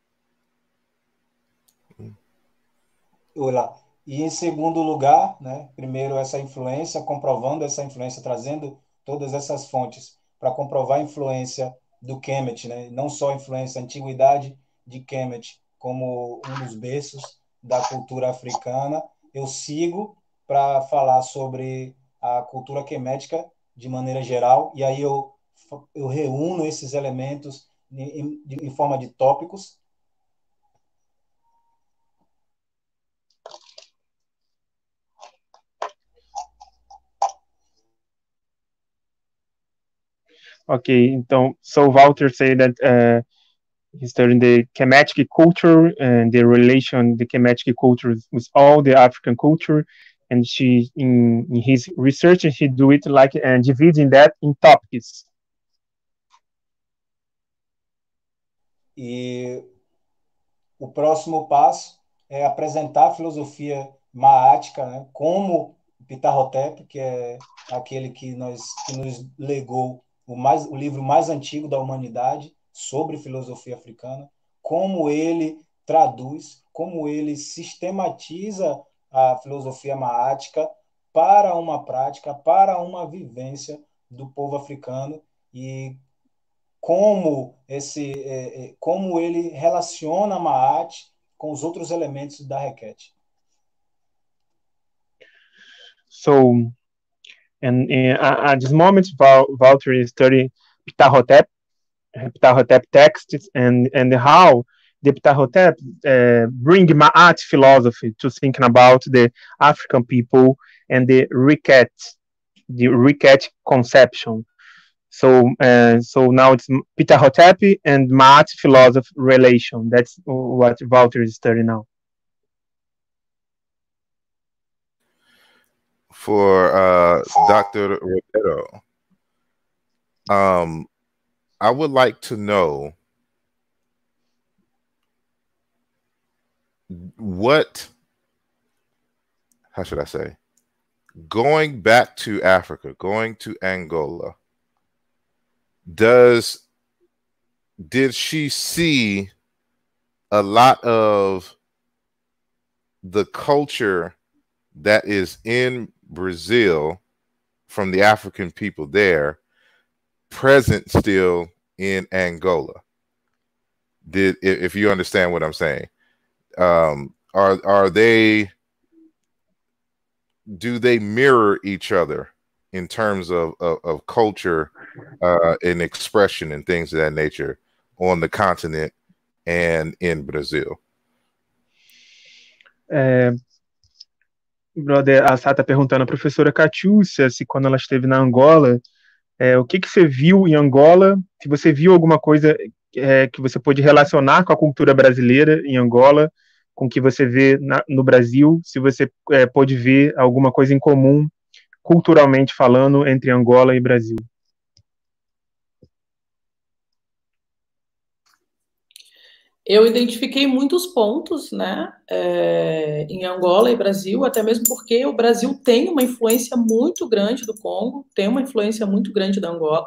B: Olá. E em segundo lugar, né, primeiro essa influência, comprovando essa influência, trazendo todas essas fontes para comprovar a influência do Kemet, né, não só a influência, a antiguidade de Kemet como um dos berços da cultura africana. Eu sigo para falar sobre a cultura quemética de maneira geral, e aí eu, eu reúno esses elementos em, em forma de tópicos.
C: Ok, então, so Walter said that uh, he's studying the Kemetic culture and the relation the Kemetic culture with all the African culture, and she in, in his research he do it like and dividing that in topics.
B: E o próximo passo é apresentar a filosofia maática, né, como Ptah Hotep, que é aquele que, nós, que nos legou o, mais, o livro mais antigo da humanidade sobre filosofia africana, como ele traduz, como ele sistematiza a filosofia maática para uma prática, para uma vivência do povo africano e como esse, é, como ele relaciona a Maat com os outros elementos da Requete.
C: So, and uh, at this moment, Val Walter is studying Ptahhotep, Ptahhotep texts, and and how the Ptahhotep uh, bring Ma'at philosophy to thinking about the African people and the Requete, the Requete conception. So, uh, so now it's Ptahhotep and Ma'at philosophy relation. That's what Walter is studying now.
A: For uh, Doctor Ribeiro, um, I would like to know what, how should I say, going back to Africa, going to Angola, does, did she see a lot of the culture that is in Brazil from the African people there present still in Angola? Did, if you understand what I'm saying, um, are, are they, do they mirror each other in terms of, of, of culture uh, and expression and things of that nature on the continent and in Brazil?
C: É, brother, a Sá está perguntando à professora Catiúcia se quando ela esteve na Angola, é, o que, que você viu em Angola, se você viu alguma coisa é, que você pôde relacionar com a cultura brasileira em Angola, com o que você vê na, no Brasil, se você é, pôde ver alguma coisa em comum, culturalmente falando, entre Angola e Brasil.
D: Eu identifiquei muitos pontos, né, é, em Angola e Brasil, até mesmo porque o Brasil tem uma influência muito grande do Congo, tem uma influência muito grande da Angola.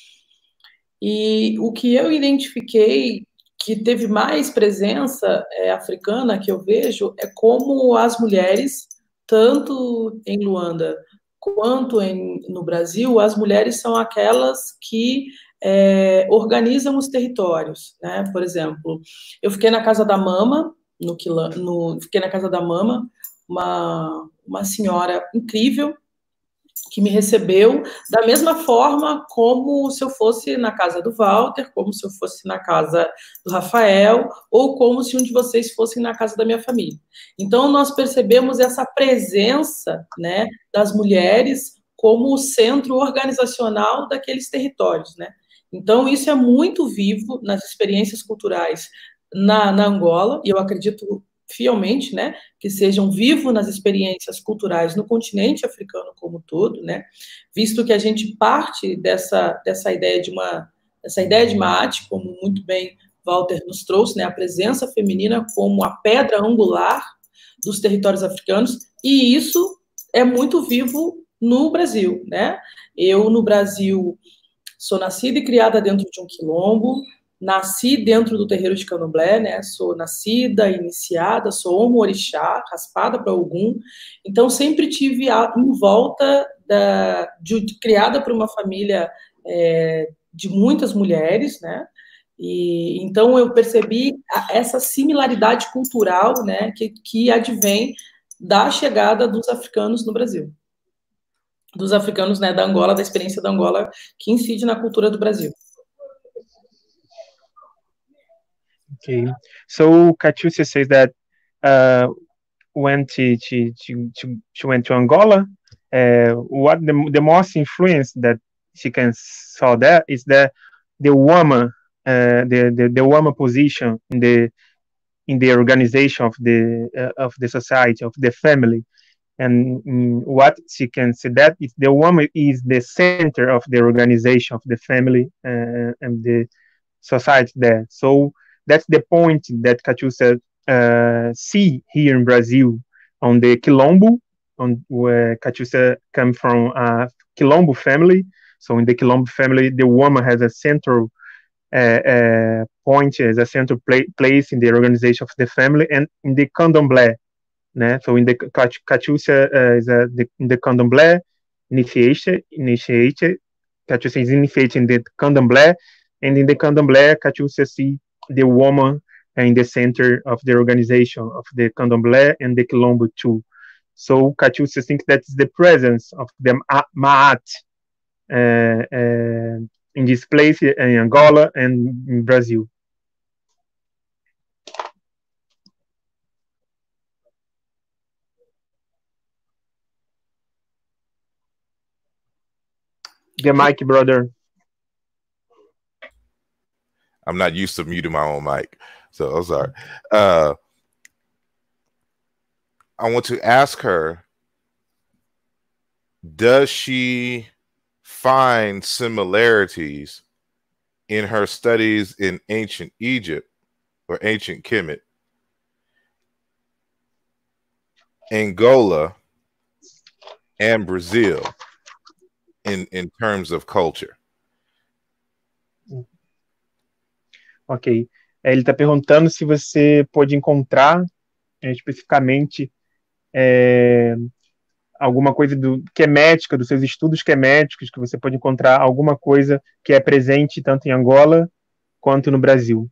D: E o que eu identifiquei que teve mais presença é, africana, que eu vejo, é como as mulheres, tanto em Luanda quanto em, no Brasil, as mulheres são aquelas que É, organizam os territórios, né? Por exemplo, eu fiquei na casa da Mama, no, no fiquei na casa da Mama, uma, uma senhora incrível que me recebeu da mesma forma como se eu fosse na casa do Walter, como se eu fosse na casa do Rafael, ou como se um de vocês fossem na casa da minha família. Então, nós percebemos essa presença, né, das mulheres como o centro organizacional daqueles territórios, né? Então, isso é muito vivo nas experiências culturais na, na Angola, e eu acredito fielmente, né, que sejam vivos nas experiências culturais no continente africano como um todo, né, visto que a gente parte dessa, dessa ideia de uma, essa ideia de Maat, como muito bem Walter nos trouxe, né, a presença feminina como a pedra angular dos territórios africanos, e isso é muito vivo no Brasil, né. Eu, no Brasil, sou nascida e criada dentro de um quilombo, nasci dentro do terreiro de Candomblé, né? Sou nascida, iniciada, sou homo-orixá, raspada para Ogum, então sempre tive a, em volta da, de, de, criada por uma família é, de muitas mulheres, né? E então eu percebi a, essa similaridade cultural, né? Que, que advém da chegada dos africanos no Brasil. Dos africanos, né, da Angola, da experiência da Angola, que incide na cultura do Brasil.
C: Okay, so Catiúcia says that uh, when she, she, she, she went to Angola, uh, what the, the most influence that she can saw there is that the woman, uh, the, the the woman position in the in the organization of the uh, of the society, of the family. And um, what she can see that is the woman is the center of the organization of the family uh, and the society there. So that's the point that Catiúcia uh, see here in Brazil on the Quilombo, on where Catiúcia come from a Quilombo family. So in the Quilombo family, the woman has a central uh, uh, point, as a central pla place in the organization of the family, and in the candomblé. Né? So in the Catiúcia uh, is a, the, in the candomblé initiation, initiated, Catiúcia is initiated in the candomblé, and in the candomblé, Catiúcia see the woman in the center of the organization of the candomblé and the Quilombo too. So Catiúcia thinks that's the presence of the Ma'at uh, uh, in this place in Angola and in Brazil. The mic, brother.
A: I'm not used to muting my own mic, so I'm sorry. Uh, I want to ask her, does she find similarities in her studies in ancient Egypt or ancient Kemet, Angola, and Brazil in, in terms of culture?
C: Ok. Ele está perguntando se você pode encontrar é, especificamente é, alguma coisa do quemética, dos seus estudos queméticos, que você pode encontrar alguma coisa que é presente tanto em Angola quanto no Brasil.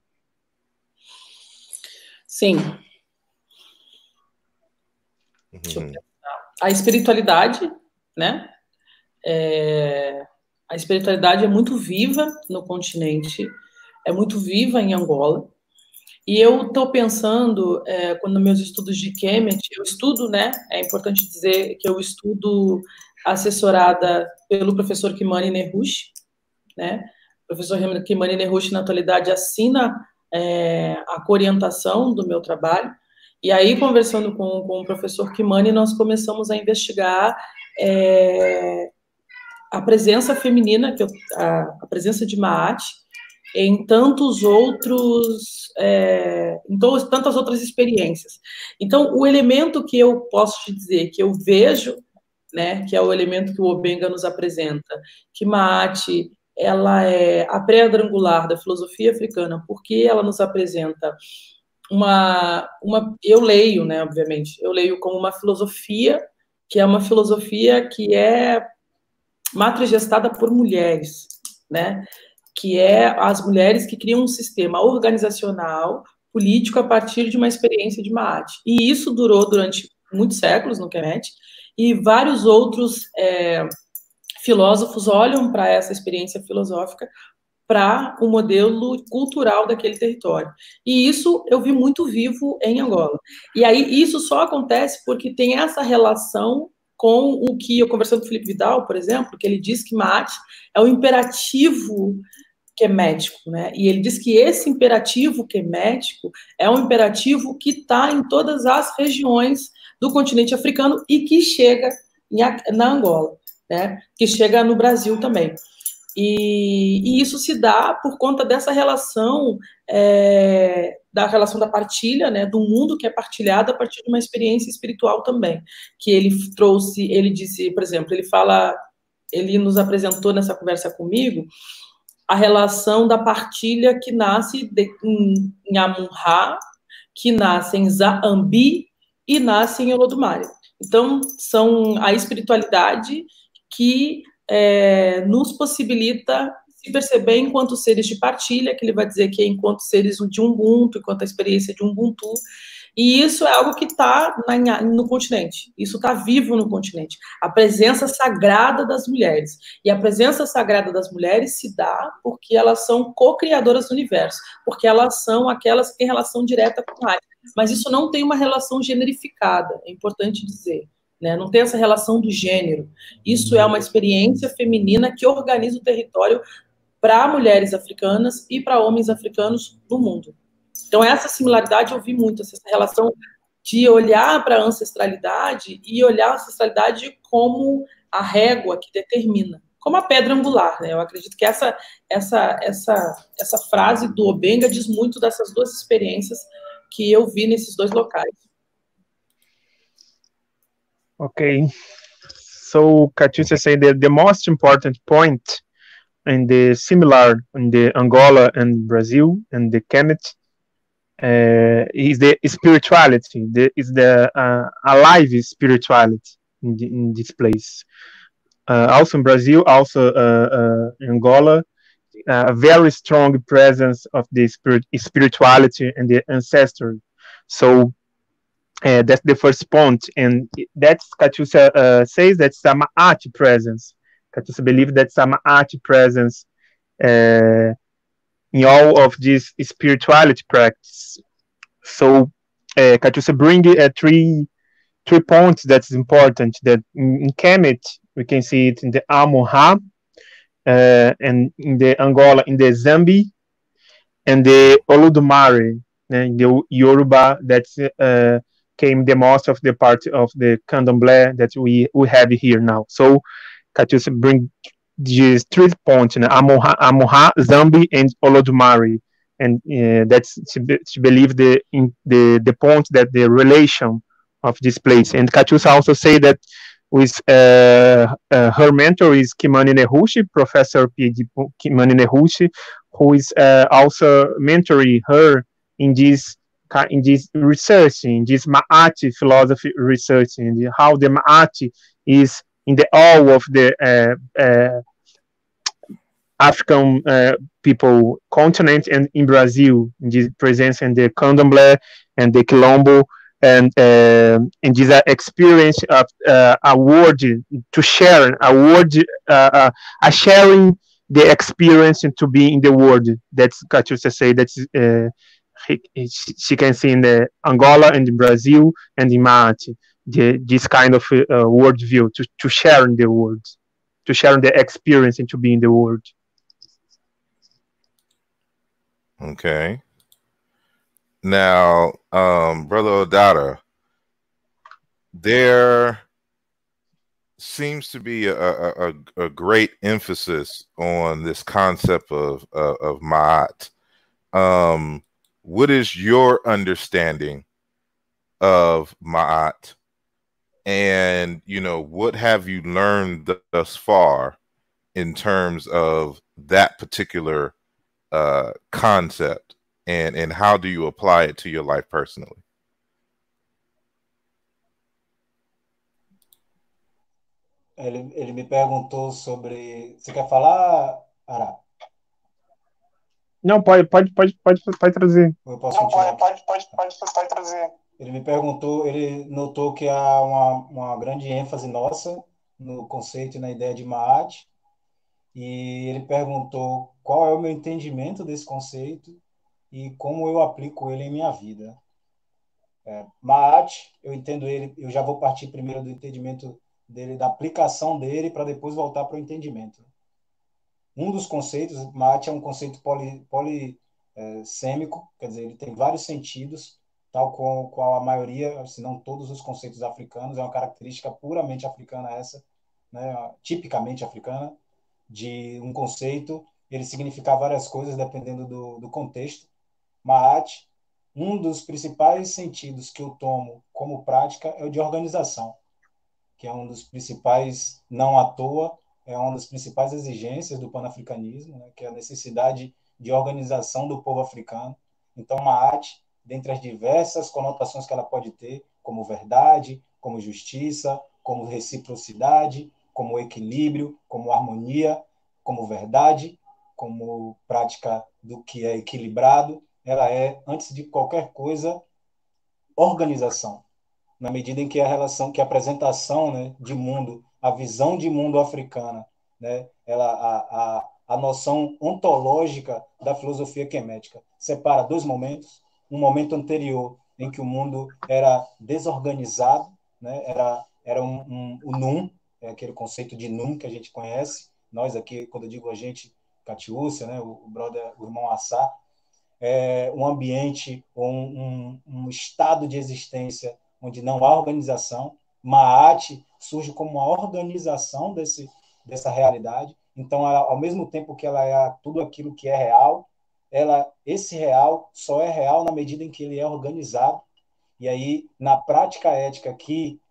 D: Sim. Uhum. A espiritualidade, né? É, a espiritualidade é muito viva no continente, é muito viva em Angola. E eu estou pensando, é, quando meus estudos de Kemet, eu estudo, né? É importante dizer que eu estudo assessorada pelo professor Kimani Nehush, né? O professor Kimani Nehush, na atualidade, assina é, a orientação do meu trabalho. E aí, conversando com, com o professor Kimani, nós começamos a investigar é, a presença feminina, que eu, a, a presença de Ma'at, em tantos outros, é, em to, tantas outras experiências. Então, o elemento que eu posso te dizer, que eu vejo, né, que é o elemento que o Obenga nos apresenta, que Ma'at, ela é a pedra angular da filosofia africana, porque ela nos apresenta uma, uma, eu leio, né, obviamente, eu leio como uma filosofia, que é uma filosofia que é matrigestada por mulheres, né, que é as mulheres que criam um sistema organizacional, político, a partir de uma experiência de Ma'at. E isso durou durante muitos séculos no Kemet, e vários outros é, filósofos olham para essa experiência filosófica para o modelo cultural daquele território. E isso eu vi muito vivo em Angola. E aí isso só acontece porque tem essa relação com o que eu conversando com o Felipe Vidal, por exemplo, que ele diz que Ma'at é o imperativo quemético, né? E ele diz que esse imperativo quemético é um imperativo que está em todas as regiões do continente africano e que chega em, na Angola, né? Que chega no Brasil também. E, e isso se dá por conta dessa relação, é, da relação da partilha, né, do mundo que é partilhado a partir de uma experiência espiritual também, que ele trouxe, ele disse, por exemplo, ele fala, ele nos apresentou nessa conversa comigo, a relação da partilha que nasce de, em, em Amunha, que nasce em Zaambi e nasce em Olodumare. Então, são a espiritualidade que É, nos possibilita se perceber enquanto seres de partilha, que ele vai dizer que é enquanto seres de Ubuntu, enquanto a experiência de Ubuntu, e isso é algo que está no continente, isso está vivo no continente, a presença sagrada das mulheres, e a presença sagrada das mulheres se dá porque elas são co-criadoras do universo, porque elas são aquelas que têm relação direta com a arte, mas isso não tem uma relação generificada, é importante dizer. Né, não tem essa relação do gênero. Isso é uma experiência feminina que organiza o território para mulheres africanas e para homens africanos no mundo. Então, essa similaridade eu vi muito, essa relação de olhar para a ancestralidade e olhar a ancestralidade como a régua que determina, como a pedra angular. Né? Eu acredito que essa, essa, essa, essa frase do Obenga diz muito dessas duas experiências que eu vi nesses dois locais.
C: Ok. So Catiúcia said that the most important point in the similar in the Angola and Brazil and the Kemet uh, is the spirituality. The, is the uh, alive spirituality in, the, in this place. Uh, also in Brazil, also uh, uh, Angola, uh, a very strong presence of the spirit, spirituality and the ancestors. So uh, that's the first point, and that's Catiúcia uh, says that's a Ma'at presence. Catiúcia believes that's a Ma'at presence uh, in all of this spirituality practice. So uh, Catiúcia bring uh, three three points that's important. That in, in Kemet we can see it in the Amoha, uh, and in the Angola in the Zambi, and the Olodumare, in the Yoruba. That's uh, came the most of the part of the candomblé that we, we have here now. So Catiúcia bring these three points, you know, Amoha, Amoha, Zambi, and Olodumare. And uh, that's she, she believe the in the the point that the relation of this place. And Catiúcia also say that with uh, uh, her mentor is Kimani Nehushi, Professor PhD Kimani Nehushi, who is uh, also mentoring her in this in this research, in this Ma'at philosophy research, and how the Ma'at is in the all of the uh, uh, African uh, people continent and in Brazil, in this presence in the Candomblé and the Quilombo, and uh, in this uh, experience of uh, a word to share, a word, uh, uh, a sharing the experience to be in the world. That's Catiúcia say. That's uh, he, she can see in the Angola and in Brazil and in Ma'at, the, this kind of uh, worldview to to share in the world, to share the experience and to be in the world.
A: Okay. Now, um, Brother Odada, there seems to be a, a, a, a great emphasis on this concept of uh, of Ma'at. Um, what is your understanding of Ma'at? And, you know, what have you learned thus far in terms of that particular uh, concept? And, and how do you apply it to your life personally?
B: Ele, ele me perguntou sobre... Você quer falar, Ara?
C: Não, pode, pode, pode, pode, pode trazer.
B: Eu posso Não, pode, pode, pode, pode, pode trazer. Ele me perguntou, ele notou que há uma, uma grande ênfase nossa no conceito e na ideia de Ma'at, e ele perguntou qual é o meu entendimento desse conceito e como eu aplico ele em minha vida. É, Ma'at, eu entendo ele, eu já vou partir primeiro do entendimento dele, da aplicação dele, para depois voltar para o entendimento. Um dos conceitos, Ma'at é um conceito poli, polissêmico, quer dizer, ele tem vários sentidos, tal qual, qual a maioria, se não todos os conceitos africanos, é uma característica puramente africana essa, né, tipicamente africana, de um conceito, ele significa várias coisas dependendo do, do contexto. Ma'at, um dos principais sentidos que eu tomo como prática é o de organização, que é um dos principais, não à toa, é uma das principais exigências do panafricanismo, né, que é a necessidade de organização do povo africano. Então, Ma'at, dentre as diversas conotações que ela pode ter, como verdade, como justiça, como reciprocidade, como equilíbrio, como harmonia, como verdade, como prática do que é equilibrado, ela é, antes de qualquer coisa, organização. Na medida em que a relação, que a apresentação, né, de mundo, a visão de mundo africana, né, ela, a, a, a noção ontológica da filosofia quemética separa dois momentos. Um momento anterior, em que o mundo era desorganizado, né, era, era um, um, o Num, é aquele conceito de Num que a gente conhece. Nós aqui, quando eu digo a gente, Catiúcia, né, o, o brother, o irmão Assá, é um ambiente, um, um, um estado de existência onde não há organização. Ma'at surge como uma organização desse, dessa realidade. Então, ela, ao mesmo tempo que ela é tudo aquilo que é real, ela, esse real só é real na medida em que ele é organizado. E aí, na prática ética que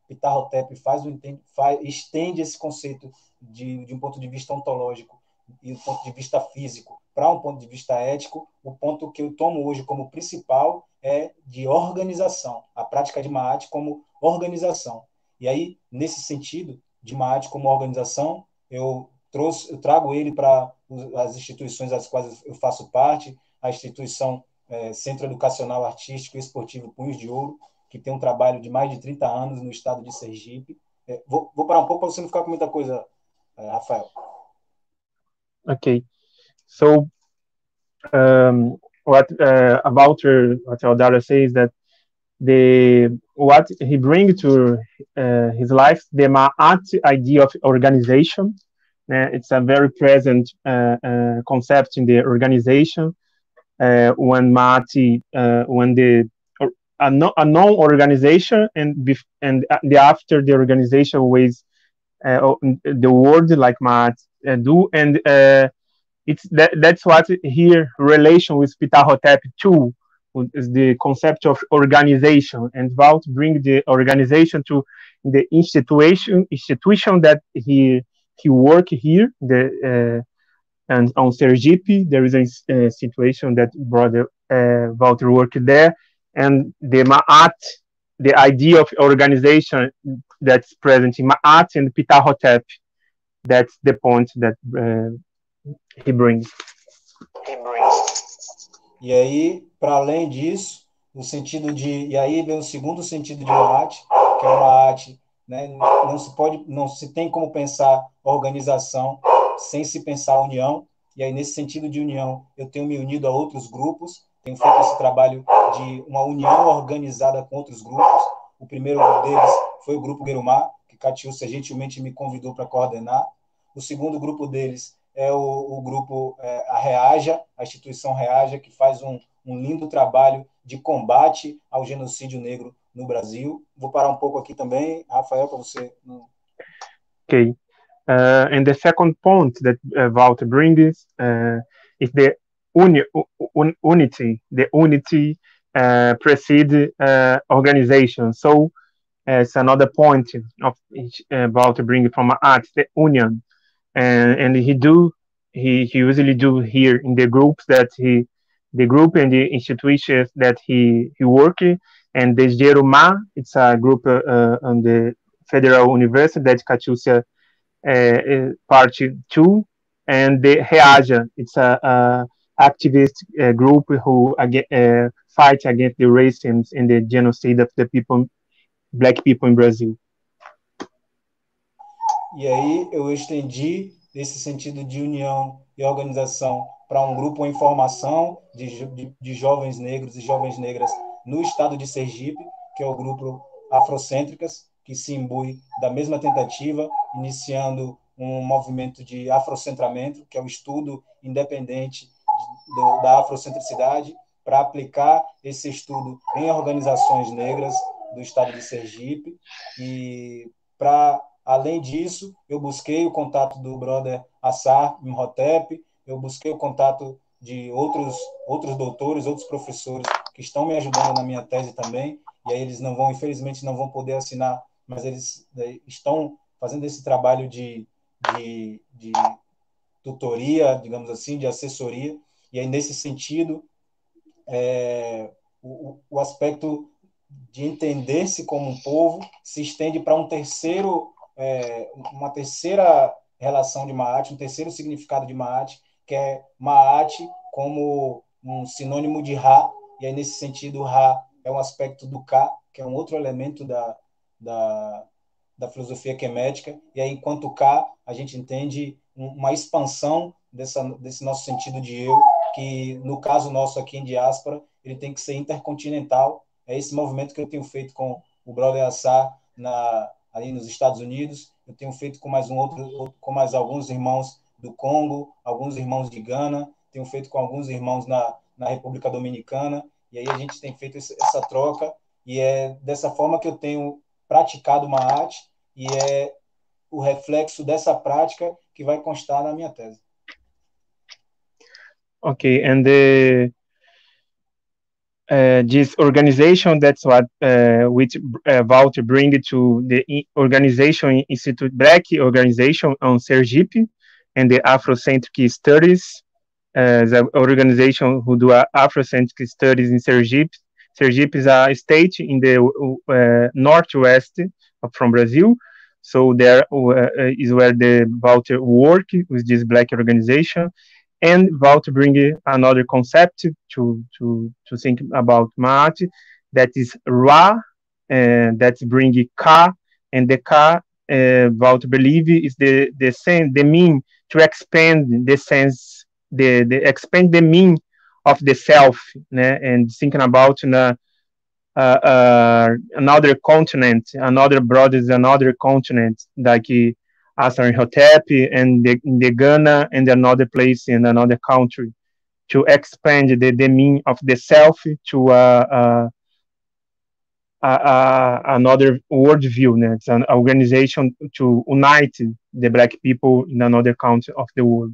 B: Ptah Hotep faz, faz, estende esse conceito de, de um ponto de vista ontológico e do ponto de vista físico para um ponto de vista ético, o ponto que eu tomo hoje como principal é de organização, a prática de Ma'at como organização. E aí, nesse sentido, de Ma'at como organização, eu, trouxe, eu trago ele para as instituições das quais eu faço parte, a instituição é, Centro Educacional Artístico e Esportivo Punhos de Ouro, que tem um trabalho de mais de trinta anos no estado de Sergipe. É, vou, vou parar um pouco para você não ficar com muita coisa, é, Rafael.
C: Okay, so um, what uh, about what Eldara says that the what he brings to uh, his life, the Ma'at idea of organization. Uh, it's a very present uh, uh, concept in the organization. Uh, when Ma'at, uh, when the a, no, a non-organization and bef- and the after the organization ways uh, the word like Ma'at uh, do and uh, it's that that's what here relation with Ptah Hotep too is the concept of organization, and Walt bring the organization to the institution institution that he he work here the uh, and on Sergipe there is a, a situation that brother uh, Walter worked there, and the Ma'at, the idea of organization that's present in Ma'at and Ptah Hotep, that's the point that uh, he brings.
B: He brings. E aí, para além disso, o sentido de, e aí vem o segundo sentido de Ma'at, que é o Ma'at, né? Não se pode, não se tem como pensar organização sem se pensar união. E aí nesse sentido de união, eu tenho me unido a outros grupos, tenho feito esse trabalho de uma união organizada com outros grupos. O primeiro deles foi o grupo Guerumá, que Catiúcia gentilmente me convidou para coordenar. O segundo grupo deles é o, o grupo, é, a Reaja, a instituição Reaja, que faz um, um lindo trabalho de combate ao genocídio negro no Brasil. Vou parar um pouco aqui também, Rafael, para você...
C: Ok. Uh, and the second point that uh, Walter brings uh, is the uni- un- unity, the unity uh, precede uh, organization. So uh, it's another point of uh, Walter bringing from art, the union. And, and he do he, he usually do here in the groups that he the group and the institutions that he he work in. And the Jerumá, it's a group uh, uh, on the Federal University that Catiúcia uh, part two, and the Reaja, it's a, a activist uh, group who uh, fight against the racism and the genocide of the people, black people in Brazil.
B: E aí eu estendi esse sentido de união e organização para um grupo em formação de, de, de jovens negros e jovens negras no estado de Sergipe, que é o grupo Afrocêntricas, que se imbui da mesma tentativa, iniciando um movimento de afrocentramento, que é o estudo independente de, do, da afrocentricidade, para aplicar esse estudo em organizações negras do estado de Sergipe. E para, além disso, eu busquei o contato do brother Assar Imhotep, eu busquei o contato de outros, outros doutores, outros professores que estão me ajudando na minha tese também, e aí eles não vão, infelizmente, não vão poder assinar, mas eles estão fazendo esse trabalho de, de, de tutoria, digamos assim, de assessoria, e aí, nesse sentido, é, o, o aspecto de entender-se como um povo se estende para um terceiro, é, uma terceira relação de Ma'at, um terceiro significado de Ma'at, que é Ma'at como um sinônimo de Ra, e aí, nesse sentido, Ra é um aspecto do Ka, que é um outro elemento da, da, da filosofia quemética, e aí, enquanto Ka, a gente entende uma expansão dessa, desse nosso sentido de eu, que, no caso nosso aqui em diáspora, ele tem que ser intercontinental. É esse movimento que eu tenho feito com o brother Assar na, ali nos Estados Unidos, eu tenho feito com mais um outro, com mais alguns irmãos do Congo, alguns irmãos de Gana, tenho feito com alguns irmãos na, na República Dominicana, e aí a gente tem feito essa troca, e é dessa forma que eu tenho praticado Ma'at, e é o reflexo dessa prática que vai constar na minha tese.
C: Okay, and the uh, this organization, that's what uh, which uh, Walter bring to the organization Institute, Black organization on Sergipe and the Afrocentric studies, uh, the organization who do Afrocentric studies in Sergipe. Sergipe is a state in the uh, northwest from Brazil. So there uh, is where the Walter work with this Black organization. And Walter bring another concept to to to think about Maat, that is Ra, and that's bring Ka, and the Ka, uh, Walter believe is the the sense, the mean to expand the sense, the the expand the mean of the self, né? And thinking about uh, uh, uh, another continent, another brothers, another continent, like Amenhotep and the, the Ghana and another place in another country, to expand the, the meaning of the self to uh, uh, uh, another worldview. Né? It's an organization to unite the Black people in another country of the world.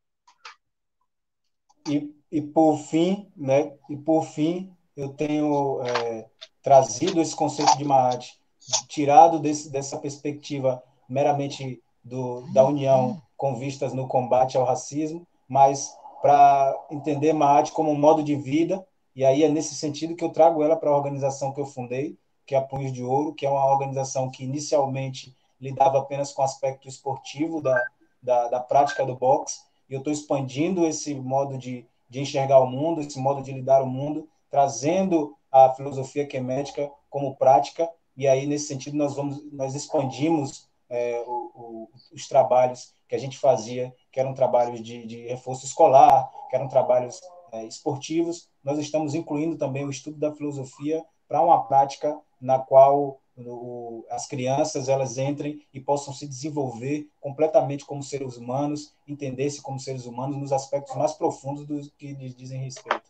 B: E, e por fim, né? E por fim, eu tenho é, trazido esse conceito de Maat, tirado desse, dessa perspectiva meramente do, da união com vistas no combate ao racismo, mas para entender Maat como um modo de vida, e aí é nesse sentido que eu trago ela para a organização que eu fundei, que é a Punhos de Ouro, que é uma organização que inicialmente lidava apenas com o aspecto esportivo da, da, da prática do boxe, e eu estou expandindo esse modo de, de enxergar o mundo, esse modo de lidar o mundo, trazendo a filosofia quemética como prática, e aí, nesse sentido, nós, vamos, nós expandimos é, o, o, os trabalhos que a gente fazia, que eram trabalhos de, de reforço escolar, que eram trabalhos é, esportivos. Nós estamos incluindo também o estudo da filosofia para uma prática na qual o, as crianças elas entrem e possam se desenvolver completamente como seres humanos, entender-se como seres humanos nos aspectos mais profundos dos que lhes dizem respeito.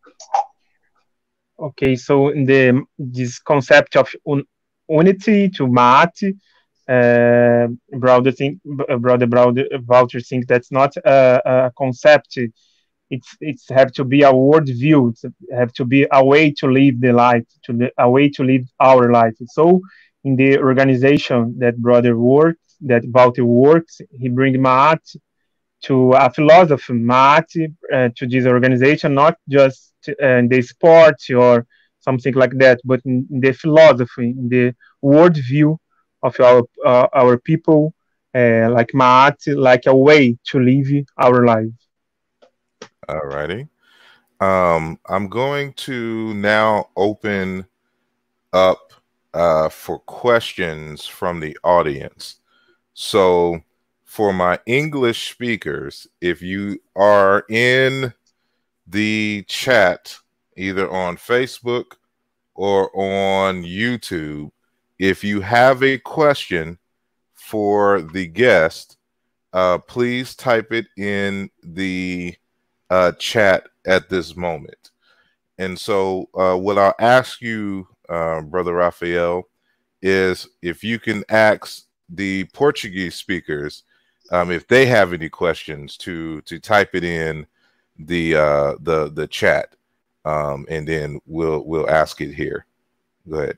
C: Okay, so in the this concept of un, unity to Maat, uh, brother think, brother, brother, Walter think that's not a, a concept. It's it's have to be a worldview. It's have to be a way to live the life, to the, a way to live our life. So in the organization that brother works, that Walter works, he bring Maat to a philosophy, Maat, uh, to this organization, not just uh, in the sports or something like that, but in, in the philosophy, in the worldview of our uh, our people, uh, like Maat, like a way to live our life.
A: All righty. Um, I'm going to now open up uh, for questions from the audience. So for my English speakers, if you are in the chat, either on Facebook or on YouTube, if you have a question for the guest, uh, please type it in the uh, chat at this moment. And so uh, what I'll ask you, uh, Brother Raphael, is if you can ask the Portuguese speakers um, if they have any questions to to type it in the uh, the the chat, um, and then we'll we'll ask it here. Go ahead.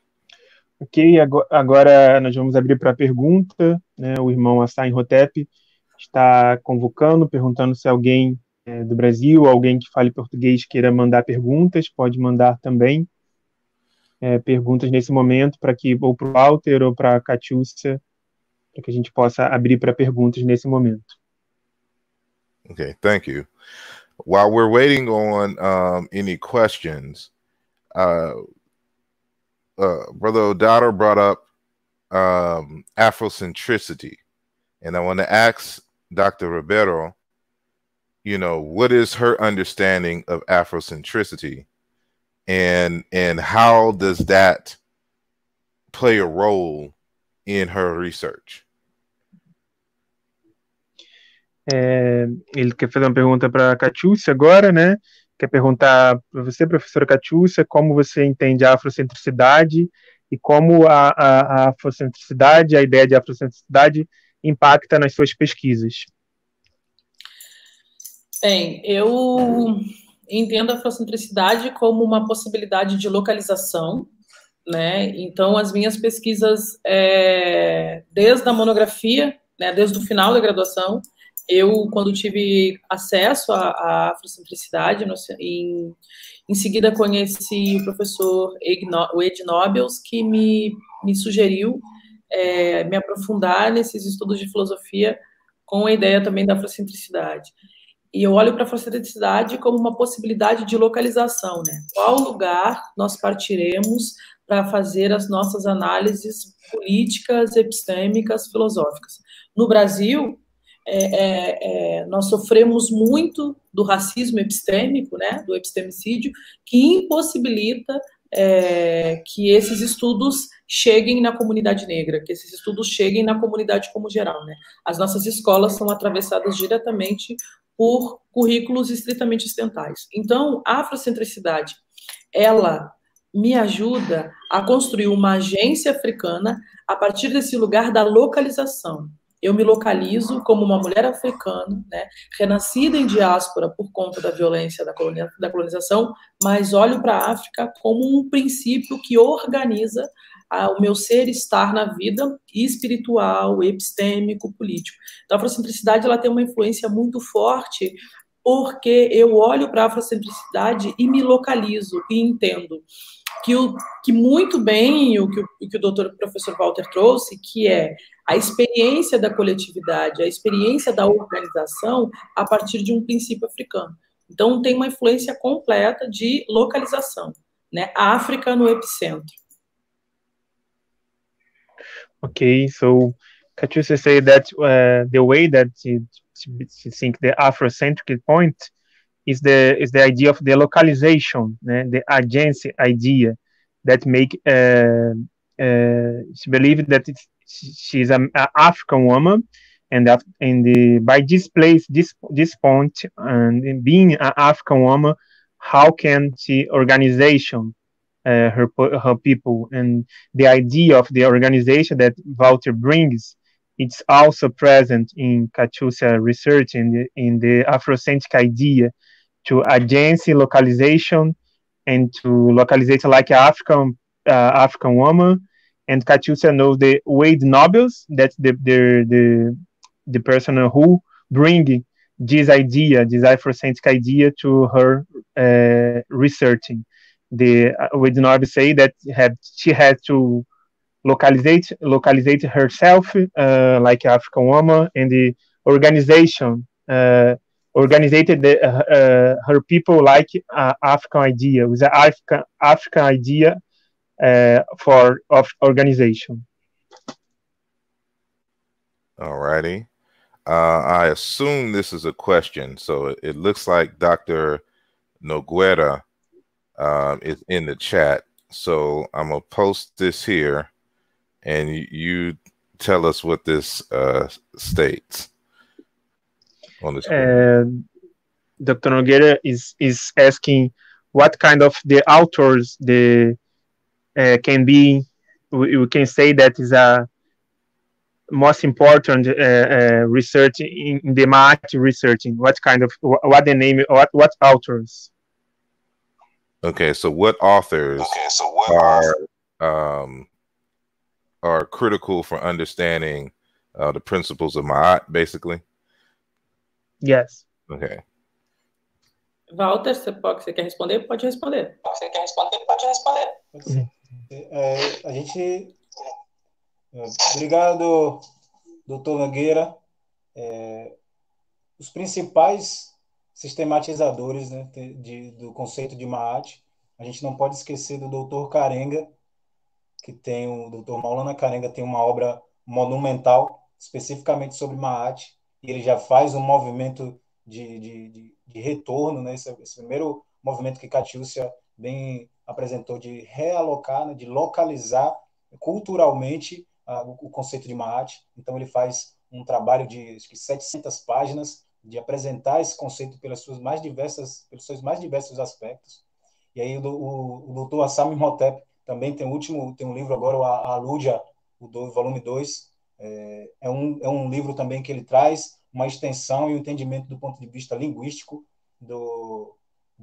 C: Ok, agora nós vamos abrir para a pergunta, né? O irmão Amenhotep está convocando, perguntando se alguém é, do Brasil, alguém que fale português queira mandar perguntas, pode mandar também é, perguntas nesse momento, para que ou para o Walter ou para a Catiúcia, para que a gente possa abrir para perguntas nesse momento.
A: Okay, thank you. While we're waiting on um, any questions, uh, uh, Brother Odato brought up um, Afrocentricity, and I want to ask Doctor Ribeiro, you know, what is her understanding of Afrocentricity, and and how does that play a role in her research?
C: É, ele quer fazer uma pergunta para a Catiúcia agora, né? Quer perguntar para você, professora Catiúcia, como você entende a afrocentricidade e como a, a, a afrocentricidade, a ideia de afrocentricidade impacta nas suas pesquisas.
D: Bem, eu entendo a afrocentricidade como uma possibilidade de localização, né? Então, as minhas pesquisas, é, desde a monografia, né, desde o final da graduação, eu, quando tive acesso à, à afrocentricidade, no, em, em seguida conheci o professor Ed Nobels, que me, me sugeriu é, me aprofundar nesses estudos de filosofia com a ideia também da afrocentricidade. E eu olho para a afrocentricidade como uma possibilidade de localização, né? Qual lugar nós partiremos para fazer as nossas análises políticas, epistêmicas, filosóficas? No Brasil, é, é, é, nós sofremos muito do racismo epistêmico, né? Do epistemicídio, que impossibilita é, que esses estudos cheguem na comunidade negra, que esses estudos cheguem na comunidade como geral, né? As nossas escolas são atravessadas diretamente por currículos estritamente ocidentais. Então, a afrocentricidade, ela me ajuda a construir uma agência africana a partir desse lugar da localização. Eu me localizo como uma mulher africana, né, renascida em diáspora por conta da violência da, colonia, da colonização, mas olho para a África como um princípio que organiza a, o meu ser estar na vida espiritual, epistêmico, político. Então, a afrocentricidade ela tem uma influência muito forte porque eu olho para a afrocentricidade e me localizo e entendo que, o, que muito bem o que o, o que o doutor professor Walter trouxe, que é a experiência da coletividade, a experiência da organização a partir de um princípio africano. Então, tem uma influência completa de localização, né? A África no epicentro.
C: Okay, so Catiúcia say that uh, the way that she, she think the Afrocentric point is the is the idea of the localization, né? The agency idea that make uh, uh, she believe that it's, she's an African woman, and that in the by this place this this point and being an African woman, how can she organization uh, her her people, and the idea of the organization that Walter brings, it's also present in Catiúcia research in the, in the Afrocentric idea to agency localization and to localizate like African uh, African woman. And Catiúcia knows the Wade Nobels, that's the the the, the person who bring this idea, this Afrocentric idea to her uh, researching. The uh, Wade Nobels say that had she had to localizate localizate herself uh, like African woman, and the organization uh, organized the, uh, uh, her people like uh, African idea, with the African African idea uh, for of organization.
A: All righty. Uh, I assume this is a question, so it, it looks like Doctor Noguera um, is in the chat. So I'm gonna post this here, and you, you tell us what this uh, states on the screen.
C: Uh, Doctor Nogueira is is asking what kind of the authors the uh, can be. We, we can say that is a most important uh, uh, research in, in the market researching. What kind of what the name? What what authors?
A: Okay, so what authors
E: Okay, so what
A: are um, are critical for understanding uh, the principles of Ma'at, basically?
C: Yes.
A: Okay.
D: Walter, você, pode, você quer responder? Pode responder.
E: Você quer responder? Pode responder.
B: Pode ser. É, a gente... Obrigado, doutor Nogueira. É, os principais sistematizadores, né, de, do conceito de Ma'at, a gente não pode esquecer do doutor Karenga, que tem o doutor Maulana Karenga tem uma obra monumental especificamente sobre Ma'at, e ele já faz um movimento de, de, de, de retorno, né, esse, esse primeiro movimento que Catiúcia bem apresentou de realocar, né, de localizar culturalmente uh, o, o conceito de Ma'at. Então ele faz um trabalho de acho que setecentas páginas de apresentar esse conceito pelas suas mais diversas, pelos seus mais diversos aspectos. E aí o, o, o doutor Assam Imhotep também tem um último, tem um livro agora, a Aluja, o do, volume dois, é, é, um, é um livro também que ele traz uma extensão e um entendimento do ponto de vista linguístico do,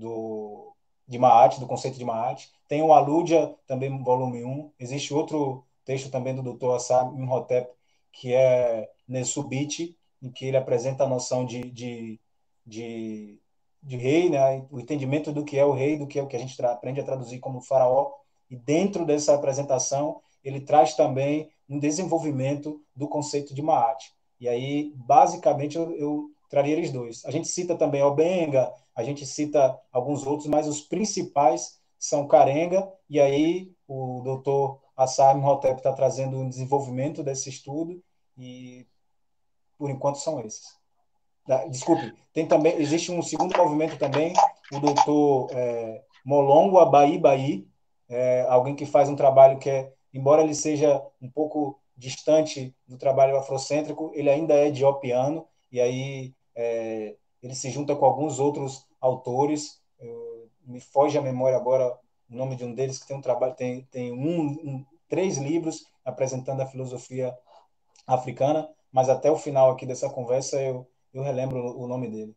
B: do, de Maat, do conceito de Maat. Tem o Alúdia, também volume um. Existe outro texto também do doutor Assar Imhotep, que é Nesubit, em que ele apresenta a noção de, de, de, de rei, né? O entendimento do que é o rei, do que é o que a gente aprende a traduzir como faraó. E dentro dessa apresentação, ele traz também um desenvolvimento do conceito de Maat. E aí, basicamente, eu, eu traria eles dois. A gente cita também Albenga, a gente cita alguns outros, mas os principais são Karenga, e aí o doutor Assar Imhotep está trazendo um desenvolvimento desse estudo, e por enquanto são esses. Desculpe, tem também, existe um segundo movimento também, o doutor é, Molongo Abai Bai, é, alguém que faz um trabalho que é, embora ele seja um pouco distante do trabalho afrocêntrico, ele ainda é diopiano, e aí é, ele se junta com alguns outros autores, eu, me foge a memória agora o nome de um deles, que tem um trabalho, tem, tem um, um, três livros apresentando a filosofia africana, mas até o final aqui dessa conversa eu, eu relembro o nome dele.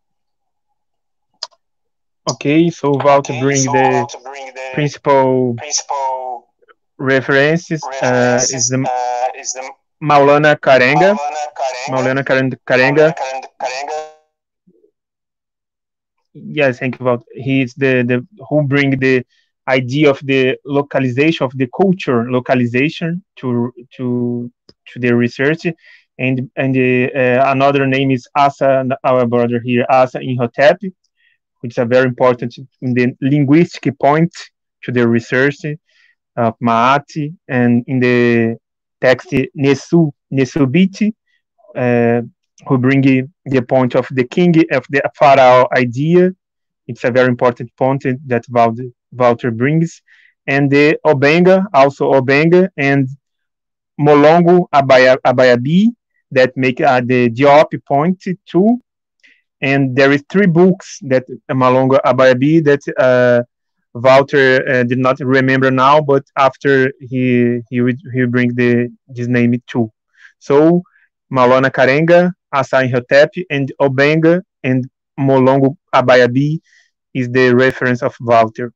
C: Okay, so Walter
E: Okay,
C: bring
E: so
C: the
E: about to bring the
C: principal
E: principal
C: references uh,
E: references
C: is the
E: uh, is the
C: Maulana Karenga.
E: Maulana Karenga.
C: Maulana Karen-
E: Maulana
C: Karenga.
E: Karen- Karenga.
C: Yes, thank you, Walter. He is the, the who bring the idea of the localization of the culture localization to to to the research, and and the, uh, another name is Asa, our brother here, Asa Imhotep, which is a very important in the linguistic point to the research of Maati, and in the text Nesu Nesubiti, uh, who bring the point of the king of the pharaoh idea. It's a very important point that Walter brings, and the Obenga, also Obenga, and Molongo Abaya, Abayabi that make uh, the Diop point too. And there is three books that Malongo Abayabi that uh, Walter uh, did not remember now, but after he he would he bring the this name too. So Maulana Karenga, Asa Imhotep, and Obenga and Molongo Abayabi is the reference of Walter.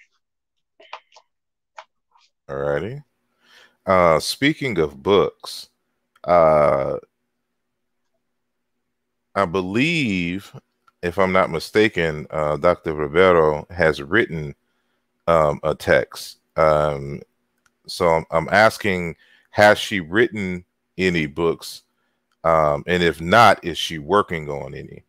A: Alrighty. Uh, speaking of books, uh, I believe, if I'm not mistaken, uh, Doctor Ribeiro has written um, a text. Um, so I'm, I'm asking, has she written any books? Um, and if not, is she working on any?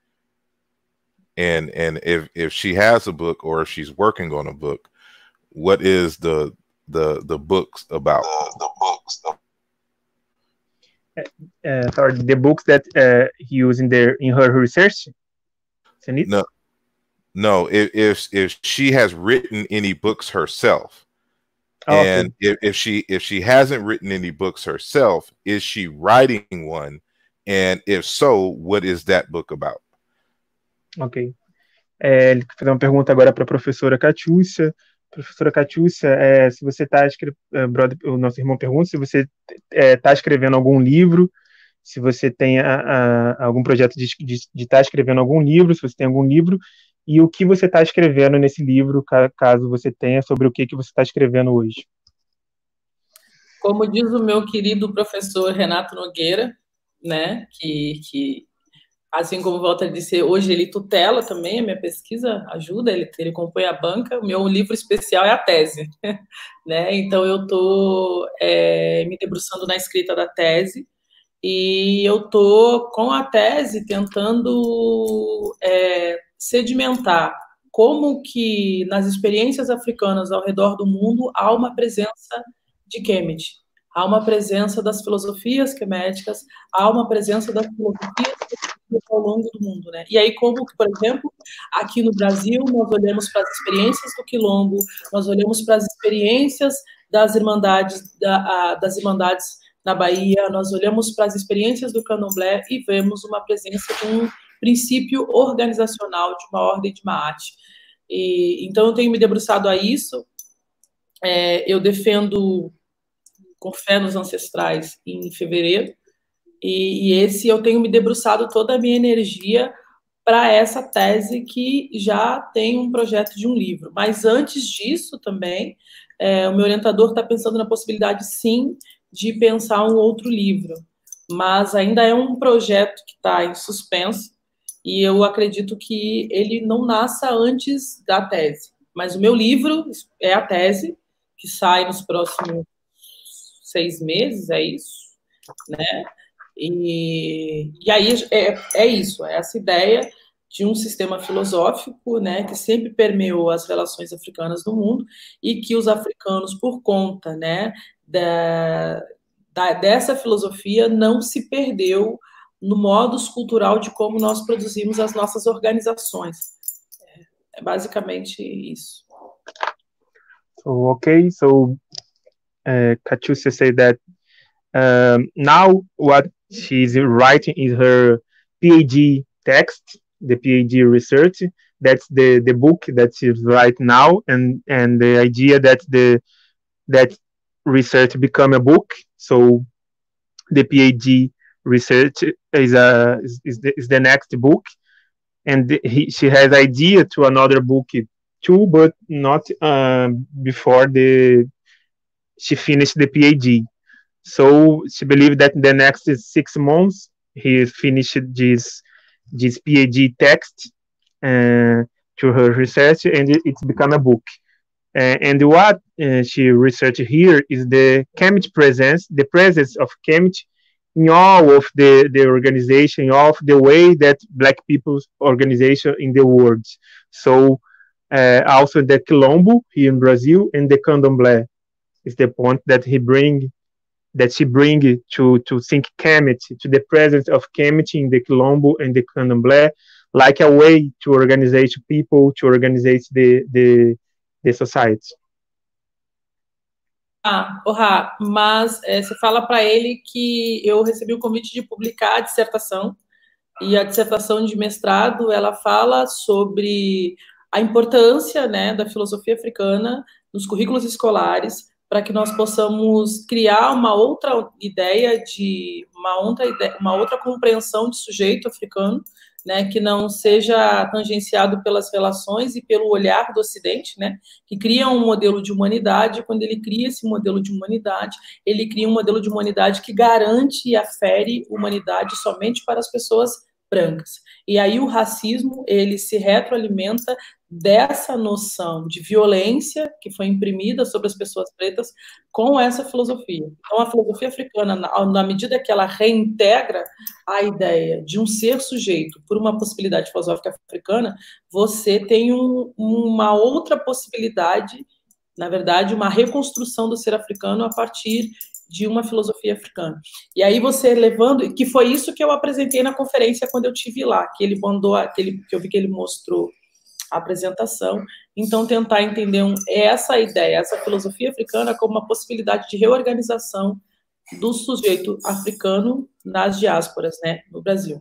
A: And and if if she has a book, or if she's working on a book, what is the the the books about?
E: The, the books. The
C: Uh, sorry, the books that uh, he used in their in her research. Isn't it?
A: No, no. If if if she has written any books herself,
C: Oh, okay.
A: and if, if she if she hasn't written any books herself, is she writing one? And if so, what is that book about?
C: Ok. É, ele quer fazer uma pergunta agora para a professora Catiúcia. Professora Catiúcia, é, se você está escrevendo, o nosso irmão pergunta se você está é, escrevendo algum livro, se você tem a, a, algum projeto de estar de, de tá escrevendo algum livro, se você tem algum livro, e o que você está escrevendo nesse livro, caso você tenha, sobre o que, que você está escrevendo hoje.
D: Como diz o meu querido professor Renato Nogueira, né, que, que assim como o Walter disse, hoje ele tutela também a minha pesquisa, ajuda, ele, ele compõe a banca, o meu livro especial é a tese, né? Então eu estou é, me debruçando na escrita da tese, e eu estou com a tese tentando é, sedimentar como que nas experiências africanas ao redor do mundo há uma presença de Kemet, há uma presença das filosofias queméticas, há uma presença das filosofias ao longo do mundo, né? E aí, como que, por exemplo, aqui no Brasil, nós olhamos para as experiências do Quilombo, nós olhamos para as experiências das irmandades, da, a, das irmandades na Bahia, nós olhamos para as experiências do Candomblé e vemos uma presença de um princípio organizacional, de uma ordem de Maat. E, então, eu tenho me debruçado a isso, é, eu defendo com fé nos ancestrais em fevereiro, E, e esse eu tenho me debruçado toda a minha energia para essa tese que já tem um projeto de um livro. Mas antes disso também, é, o meu orientador está pensando na possibilidade, sim, de pensar um outro livro. Mas ainda é um projeto que está em suspenso e eu acredito que ele não nasça antes da tese. Mas o meu livro é a tese, que sai nos próximos seis meses, é isso, né? E, e aí é, é isso, é essa ideia de um sistema filosófico, né, que sempre permeou as relações africanas no mundo e que os africanos, por conta, né, da, da, dessa filosofia, não se perdeu no modus cultural de como nós produzimos as nossas organizações. É, é basicamente isso.
C: So, okay, so uh, Catiúcia said that um, now what she's writing is her PhD text, the PhD research. That's the, the book that she's writing now, and, and the idea that the that research become a book. So the PhD research is a is, is, the, is the next book, and the, he, she has idea to another book too, but not um, before the she finished the PhD. So she believed that in the next six months he finished this this PhD text uh, to her research, and it, it's become a book. Uh, and what uh, she researched here is the Kemet presence, the presence of Kemet in all of the, the organization, all of the way that Black people's organization in the world. So uh, also the Quilombo here in Brazil and the Candomblé is the point that he bring, that she bring to to think Kemet, to the presence of Kemet in the Quilombo and the Candomblé, like a way to organize people, to organize the the the society.
D: Ah, Rá, mas é, você fala para ele que eu recebi o convite de publicar a dissertação, e a dissertação de mestrado, ela fala sobre a importância, né, da filosofia africana nos currículos escolares, para que nós possamos criar uma outra ideia de uma outra ideia, uma outra compreensão de sujeito africano, né, que não seja tangenciado pelas relações e pelo olhar do Ocidente, né, que cria um modelo de humanidade. Quando ele cria esse modelo de humanidade, ele cria um modelo de humanidade que garante e afere humanidade somente para as pessoas brancas. E aí o racismo, ele se retroalimenta dessa noção de violência que foi imprimida sobre as pessoas pretas com essa filosofia. Então, a filosofia africana, na, na medida que ela reintegra a ideia de um ser sujeito por uma possibilidade filosófica africana, você tem um, uma outra possibilidade, na verdade, uma reconstrução do ser africano a partir de uma filosofia africana. E aí você levando, que foi isso que eu apresentei na conferência quando eu tive lá, que ele mandou, que, ele, que eu vi que ele mostrou a apresentação. Então, tentar entender um, essa ideia, essa filosofia africana como uma possibilidade de reorganização do sujeito africano nas diásporas, né, no Brasil.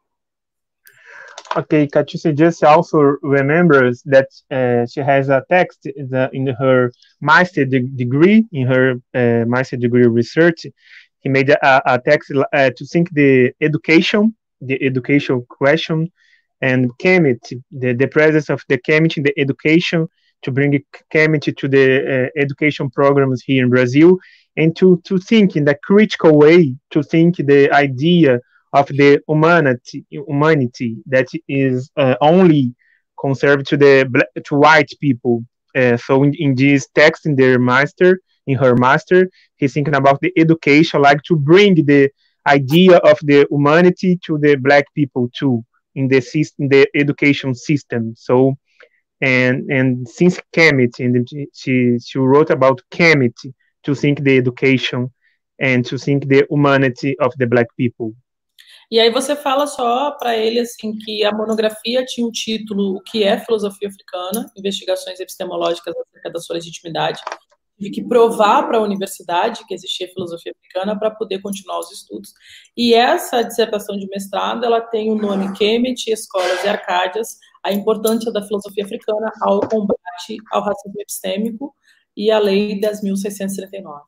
C: Okay, Catiúcia just also remembers that uh, she has a text in, the, in her master de degree, in her uh, master degree research. He made a, a text uh, to think the education, the education question, and Kemet, the, the presence of the Kemet in the education, to bring Kemet to the uh, education programs here in Brazil, and to, to think in the critical way, to think the idea of the humanity, humanity that is uh, only conserved to the to white people. Uh, so in, in this text, in their master, in her master, he's thinking about the education, like to bring the idea of the humanity to the Black people too, in the system, the education system. So, and and since Kemet, and she she wrote about Kemet to think the education and to think the humanity of the Black people.
D: E aí você fala só para ele assim que a monografia tinha o título O que é filosofia africana? Investigações epistemológicas acerca da sua legitimidade. Tive que provar para a universidade que existia filosofia africana para poder continuar os estudos. E essa dissertação de mestrado, ela tem o nome Kemet, Escolas e Arcádias, a importância da filosofia africana ao combate ao racismo epistêmico e a Lei dez mil seiscentos e trinta e nove.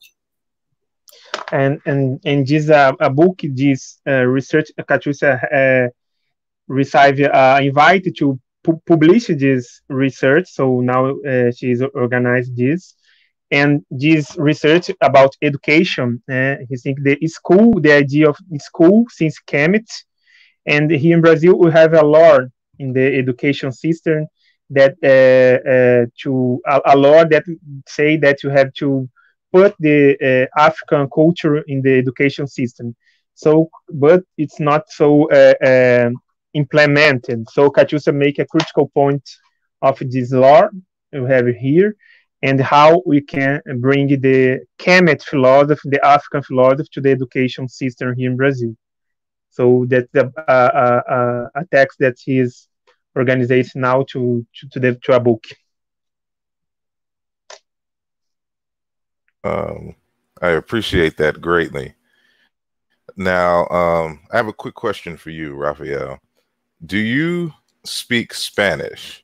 C: And and and this uh, a book, this uh, research, Catiúcia uh, received an invite to pu- publish this research. So now uh, she's organized this. And this research about education, uh, he think the school, the idea of school since Kemet, and here in Brazil we have a law in the education system that uh, uh, to a, a law that say that you have to put the uh, African culture in the education system. So, but it's not so uh, uh, implemented. So, Katiusa make a critical point of this law we have here, and how we can bring the Kemet philosophy, the African philosophy, to the education system here in Brazil. So that's a, a, a, a text that he is organizing now to to to, the, to a book.
A: Um, I appreciate that greatly. Now, um, I have a quick question for you, Raphael. Do you speak Spanish?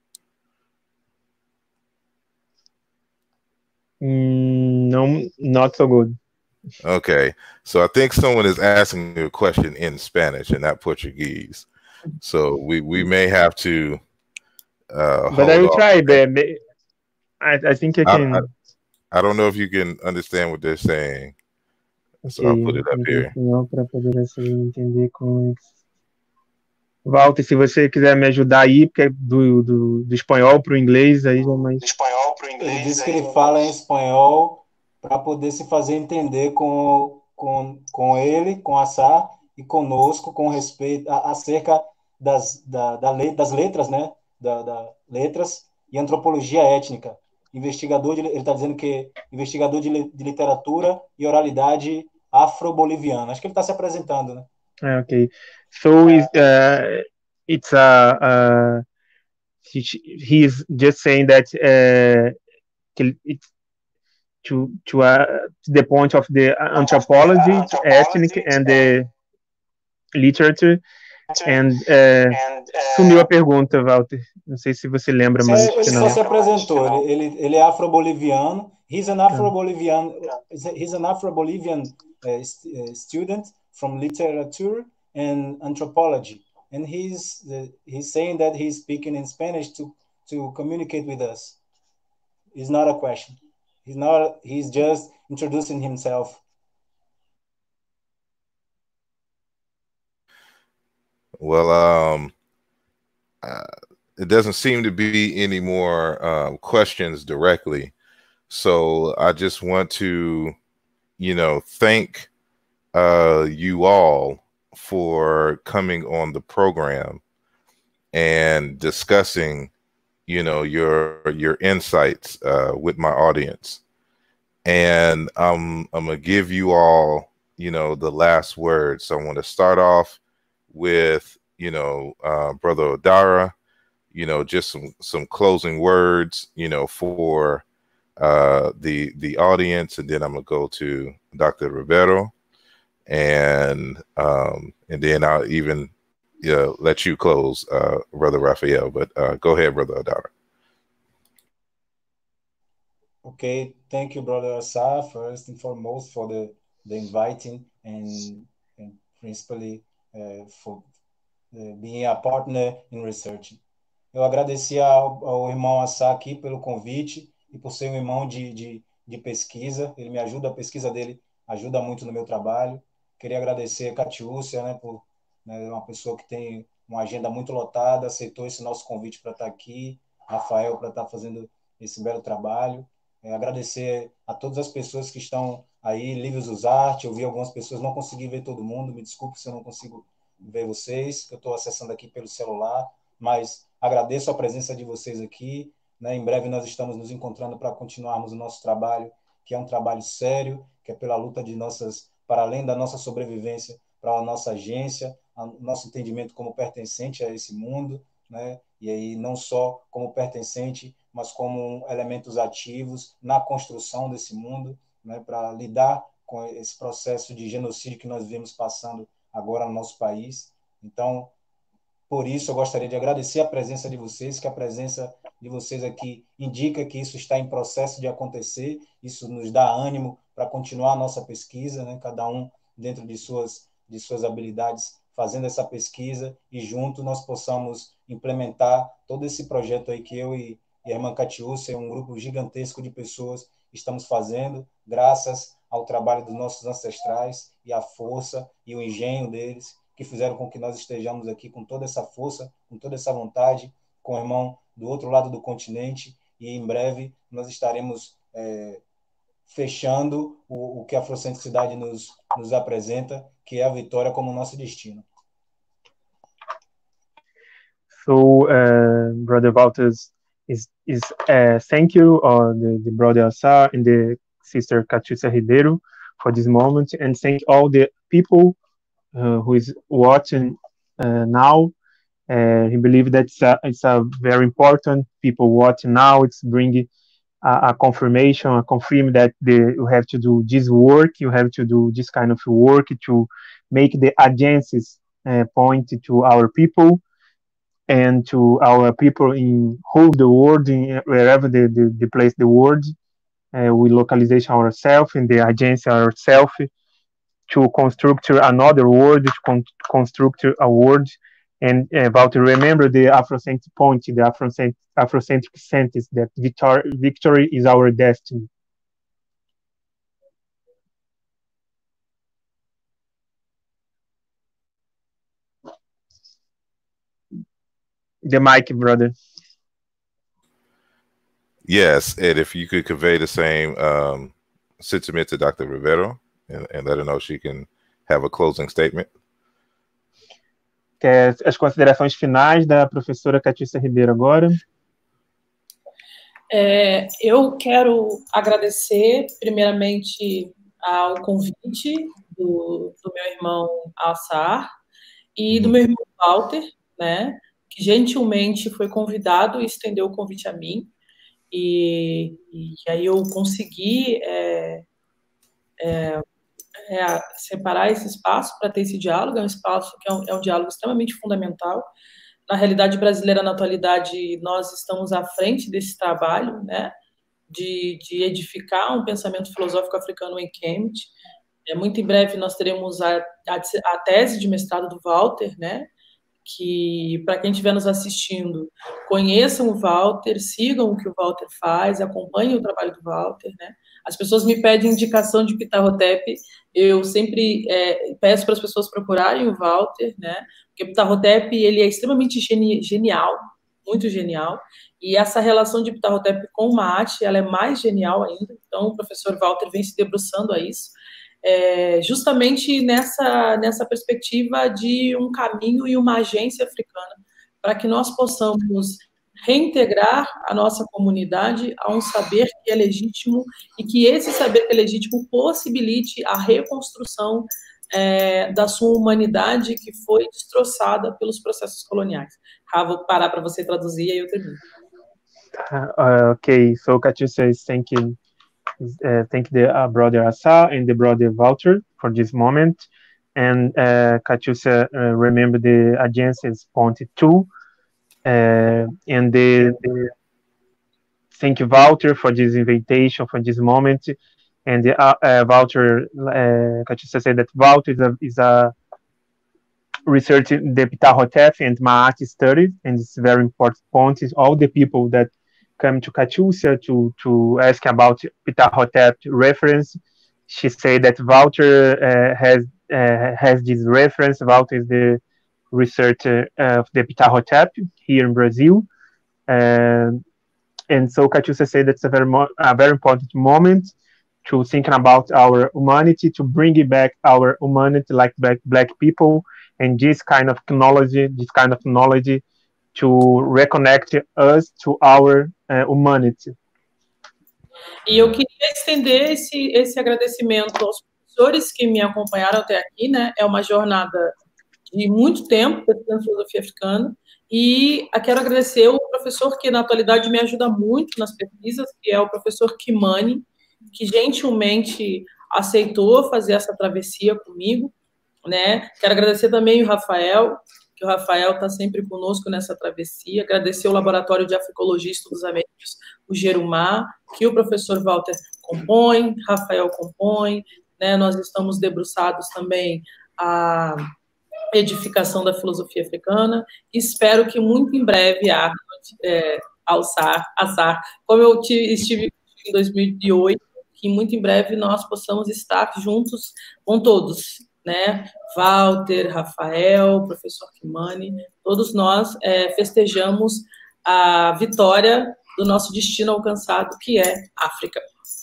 C: Mm, no, not so good.
A: Okay, so I think someone is asking you a question in Spanish and not Portuguese. So we, we may have to uh,
C: but I will
A: off.
C: try. But I, I think I can.
A: I, I, I don't know if you can understand what they're saying. So okay, I'll put it up here.
C: Para poder entender como é. Walter, se você quiser me ajudar aí, porque é do, do, do espanhol para o inglês, aí já mais.
E: Do espanhol para o inglês.
B: Ele disse que ele fala em espanhol para poder se fazer entender com, com, com ele, com a Sá e conosco, com respeito a, acerca das, da, da le, das letras, né? Da, da, letras e antropologia étnica. Investigador de, ele está dizendo que investigador de, de literatura e oralidade afro-boliviana. Acho que ele está se apresentando, né?
C: Ah, ok. So it's, uh, it's a, uh, he, he's just saying that uh, it's to to, uh, to the point of the anthropology, anthropology ethnic, and the literature. And uh, sumiu a pergunta, Walter. Não sei se você lembra mais.
B: Ele só se apresentou. Ele, ele, ele é afro-boliviano. He's an Afro-Bolivian. He's an Afro-Bolivian uh, student from literature and anthropology, and he's uh, he's saying that he's speaking in Spanish to to communicate with us. It's not a question. He's not. He's just introducing himself.
A: Well, um, uh, it doesn't seem to be any more um, questions directly. So I just want to, you know, thank uh, you all for coming on the program and discussing, you know, your your insights uh, with my audience. And um, I'm gonna give you all, you know, the last word. So I want to start off with, you know, uh, Brother Odara, you know, just some some closing words, you know, for uh, the the audience, and then I'm gonna go to Doctor Ribeiro, and um, and then I'll even uh, let you close, uh, Brother Raphael. But uh, go ahead, Brother Odara.
B: Okay, thank you, Brother Asa, first and foremost for the the inviting and and principally uh, for uh, being a partner in research. Eu agradeci ao, ao irmão Asa aqui pelo convite e por ser um irmão de, de, de pesquisa. Ele me ajuda, a pesquisa dele ajuda muito no meu trabalho. Queria agradecer a Catiúcia, né, por né, uma pessoa que tem uma agenda muito lotada, aceitou esse nosso convite para estar aqui, Rafael para estar fazendo esse belo trabalho. É, agradecer a todas as pessoas que estão aí, Livros dos Arte. Eu vi algumas pessoas, não consegui ver todo mundo, me desculpe se eu não consigo ver vocês, que eu estou acessando aqui pelo celular, mas agradeço a presença de vocês aqui, né? Em breve nós estamos nos encontrando para continuarmos o nosso trabalho, que é um trabalho sério, que é pela luta de nossas, para além da nossa sobrevivência, para a nossa agência, o nosso entendimento como pertencente a esse mundo, né? E aí não só como pertencente, mas como elementos ativos na construção desse mundo, né? Para lidar com esse processo de genocídio que nós vemos passando agora no nosso país. Então, por isso, eu gostaria de agradecer a presença de vocês, que a presença de vocês aqui indica que isso está em processo de acontecer, isso nos dá ânimo para continuar a nossa pesquisa, né? Cada um dentro de suas, de suas habilidades fazendo essa pesquisa e junto nós possamos implementar todo esse projeto aí que eu e, e a irmã Catiúcia, um grupo gigantesco de pessoas, estamos fazendo, graças ao trabalho dos nossos ancestrais e a força e o engenho deles, que fizeram com que nós estejamos aqui com toda essa força, com toda essa vontade, com o irmão do outro lado do continente, e em breve nós estaremos é, fechando o, o que a afrocentricidade nos, nos apresenta, que é a vitória como nosso destino.
C: So, uh, Brother Walter is, is uh, thank you, uh, the, the Brother Assar and the Sister Catiúcia Ribeiro for this moment, and thank all the people uh, who is watching uh, now. Uh, he believe that it's a, it's a very important people watching now. It's bringing a, a confirmation, a confirm that the, you have to do this work, you have to do this kind of work to make the agencies uh, point to our people and to our people in whole the world, in wherever they, they, they place the world. Uh, we localization ourselves in the agency ourselves to construct another world, to con construct a world. And uh, about to remember the Afrocentric point, the Afrocentric, Afrocentric sentence that victor victory is our destiny. The mic, brother.
A: Yes, Ed, if you could convey the same um, sentiment to Doctor Ribeiro and, and let her know she can have a closing statement.
C: Quer as considerações finais da professora Catiúcia Ribeiro agora?
D: É, eu quero agradecer, primeiramente, ao convite do, do meu irmão Assar e do meu irmão Walter, né, que gentilmente foi convidado e estendeu o convite a mim. E, e aí eu consegui é, é, é, separar esse espaço para ter esse diálogo. É um espaço que é um, é um diálogo extremamente fundamental. Na realidade brasileira, na atualidade, nós estamos à frente desse trabalho, né, de, de edificar um pensamento filosófico africano em Cambridge. É, muito em breve nós teremos a, a, a tese de mestrado do Walter, né, que, para quem estiver nos assistindo, conheçam o Walter, sigam o que o Walter faz, acompanhem o trabalho do Walter, né. As pessoas me pedem indicação de Ptah Hotep, eu sempre é, peço para as pessoas procurarem o Walter, né, porque Ptah Hotep, ele é extremamente geni genial, muito genial, e essa relação de Ptah Hotep com o Maat, ela é mais genial ainda, então o professor Walter vem se debruçando a isso, é, justamente nessa, nessa perspectiva de um caminho e uma agência africana, para que nós possamos reintegrar a nossa comunidade a um saber que é legítimo e que esse saber que é legítimo possibilite a reconstrução é, da sua humanidade que foi destroçada pelos processos coloniais. Ah, vou parar para você traduzir e aí eu termino.
C: Uh, okay, so Catiúcia is thanking, uh, thank the uh, brother Assar and the brother Walter for this moment, and uh, Catiúcia uh, remember the agencies point two. Uh, and the, the thank you, Walter, for this invitation, for this moment. And the, uh, uh, Walter, uh, Catiúcia said that Walter is a, is a research in the Ptah Hotep and Maat studies, and it's a very important point. Is all the people that come to Catiúcia to to ask about Ptah Hotep reference, she said that Walter uh, has uh, has this reference. Walter is the researcher of the Ptah Hotep here in Brazil, and and so Catiúcia said that's a very a very important moment to thinking about our humanity, to bring it back our humanity like black black people, and this kind of knowledge, this kind of knowledge to reconnect us to our uh, humanity.
D: E eu queria estender esse esse agradecimento aos professores que me acompanharam até aqui, né? É uma jornada de muito tempo pesquisando filosofia africana, e quero agradecer o professor que na atualidade me ajuda muito nas pesquisas, que é o professor Kimani, que gentilmente aceitou fazer essa travessia comigo, né? Quero agradecer também o Rafael, que o Rafael está sempre conosco nessa travessia, agradecer o Laboratório de Africologia e Estudos Américos, o Gerumá, que o professor Walter compõe, Rafael compõe, né? Nós estamos debruçados também a edificação da filosofia africana. Espero que muito em breve, Arnold, é, Alçar, Assar, como eu tive, estive em dois mil e oito, que muito em breve nós possamos estar juntos com todos, né? Walter, Rafael, professor Kimani, todos nós é, festejamos a vitória do nosso destino alcançado, que é África.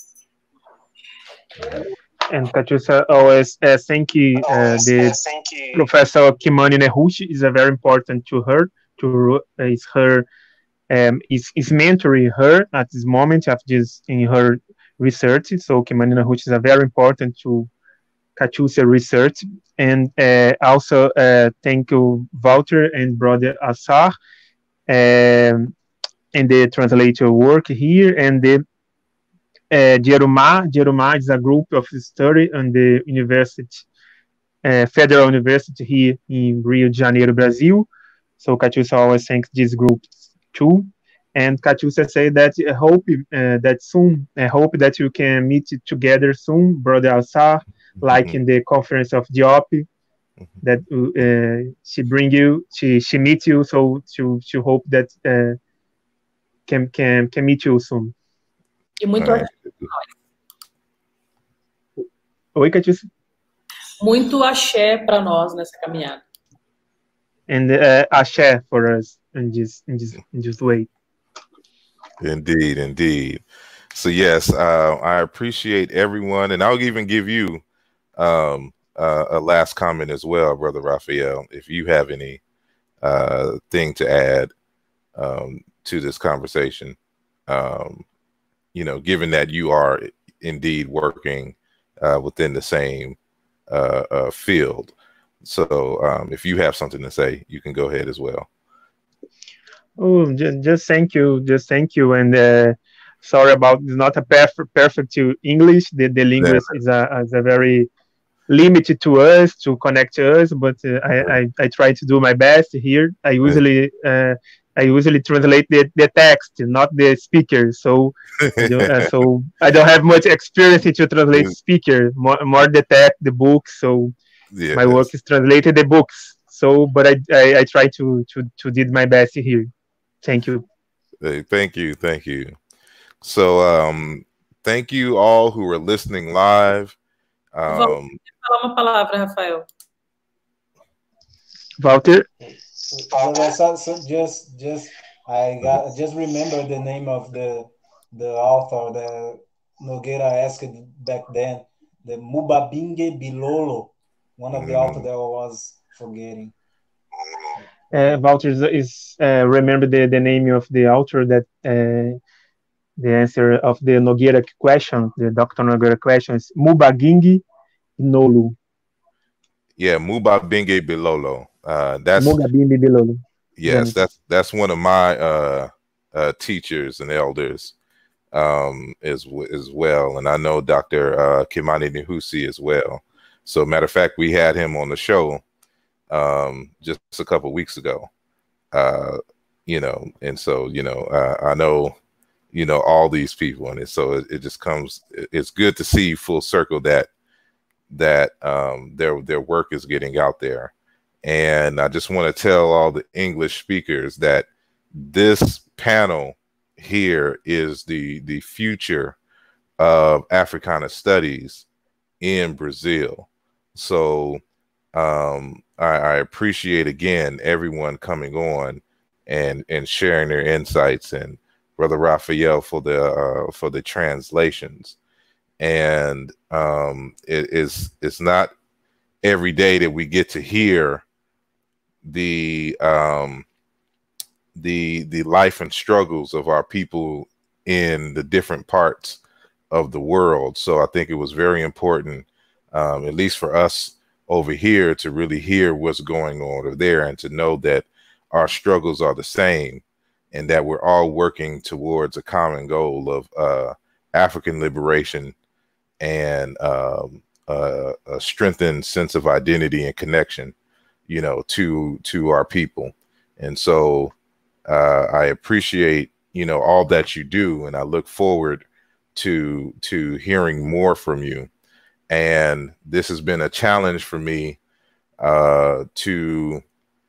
C: And Catiucia always uh, thank you. Uh, the Professor Kimani Nehushi is a very important to her. To uh, is her um, is is mentoring her at this moment of this in her research. So Kimani Nehushi is a very important to Catiucia research. And uh, also uh, thank you Walter and brother Assar um, and the translator work here, and the Uh, Jerumá. Jerumá is a group of study on the university, uh, Federal University here in Rio de Janeiro, Brazil. So Catiucia always thanks this group too. And Catiucia say that I hope uh, that soon, I hope that you can meet together soon, Brother Alçar, like mm-hmm. in the conference of Diop, mm-hmm. that uh, she bring you, she she meet you, so to to hope that uh, can can can meet you soon.
D: E muito
A: Right.
C: Oi, Catiucia.
D: Muito axé para nós nessa caminhada.
C: And uh, axé for us in this in this in this way.
A: Indeed, indeed. So yes, uh, I appreciate everyone, and I'll even give you um, uh, a last comment as well, Brother Raphael, if you have any uh, thing to add um, to this conversation. Um, you know, given that you are indeed working uh, within the same uh, uh, field. So um, if you have something to say, you can go ahead as well.
C: Oh, just, just thank you. Just thank you. And uh, sorry about it's not a perfect, perfect to English. The, the linguist yeah. is, a, is a very limited to us, to connect to us, but uh, I, I, I try to do my best here. I usually uh, I usually translate the, the text, not the speaker. So, uh, so I don't have much experience to translate speaker, more, more the text, the books. So yeah, my work is translated the books. So, but I, I, I try to, to, to did my best here. Thank you.
A: Hey, thank you. Thank you. So, um, thank you all who are listening live. Um,
D: Vou falar uma palavra, Rafael.
C: Walter.
B: So, so just, just, I got, just remember the name of the, the author that Nogueira asked back then, the Mubabinge Bilolo, one of the mm-hmm. authors that I was forgetting.
C: Uh, Walter is uh, remember the, the name of the author that uh, the answer of the Nogueira question, the Doctor Nogueira question is Mubabinge Nolu.
A: Yeah, Mubabinge Bilolo. Uh, that's
C: Mubabinge Bilolo.
A: Yes, yes, that's that's one of my uh, uh, teachers and elders um, as as well, and I know Doctor Uh, Kimani Nehushi as well. So, matter of fact, we had him on the show um, just a couple of weeks ago. Uh, you know, and so you know, uh, I know you know all these people, and it, so it, it just comes. It's good to see full circle that that um, their their work is getting out there. And I just want to tell all the English speakers that this panel here is the the future of Africana studies in Brazil. So um, I, I appreciate again everyone coming on and and sharing their insights, and Brother Raphael for the uh, for the translations. And um, it is it's not every day that we get to hear the um the the life and struggles of our people in the different parts of the world. So I think it was very important, um, at least for us over here, to really hear what's going on over there and to know that our struggles are the same and that we're all working towards a common goal of uh, African liberation and um, uh, a strengthened sense of identity and connection, you know, to to our people. And so uh, I appreciate, you know, all that you do, and I look forward to to hearing more from you. And this has been a challenge for me uh, to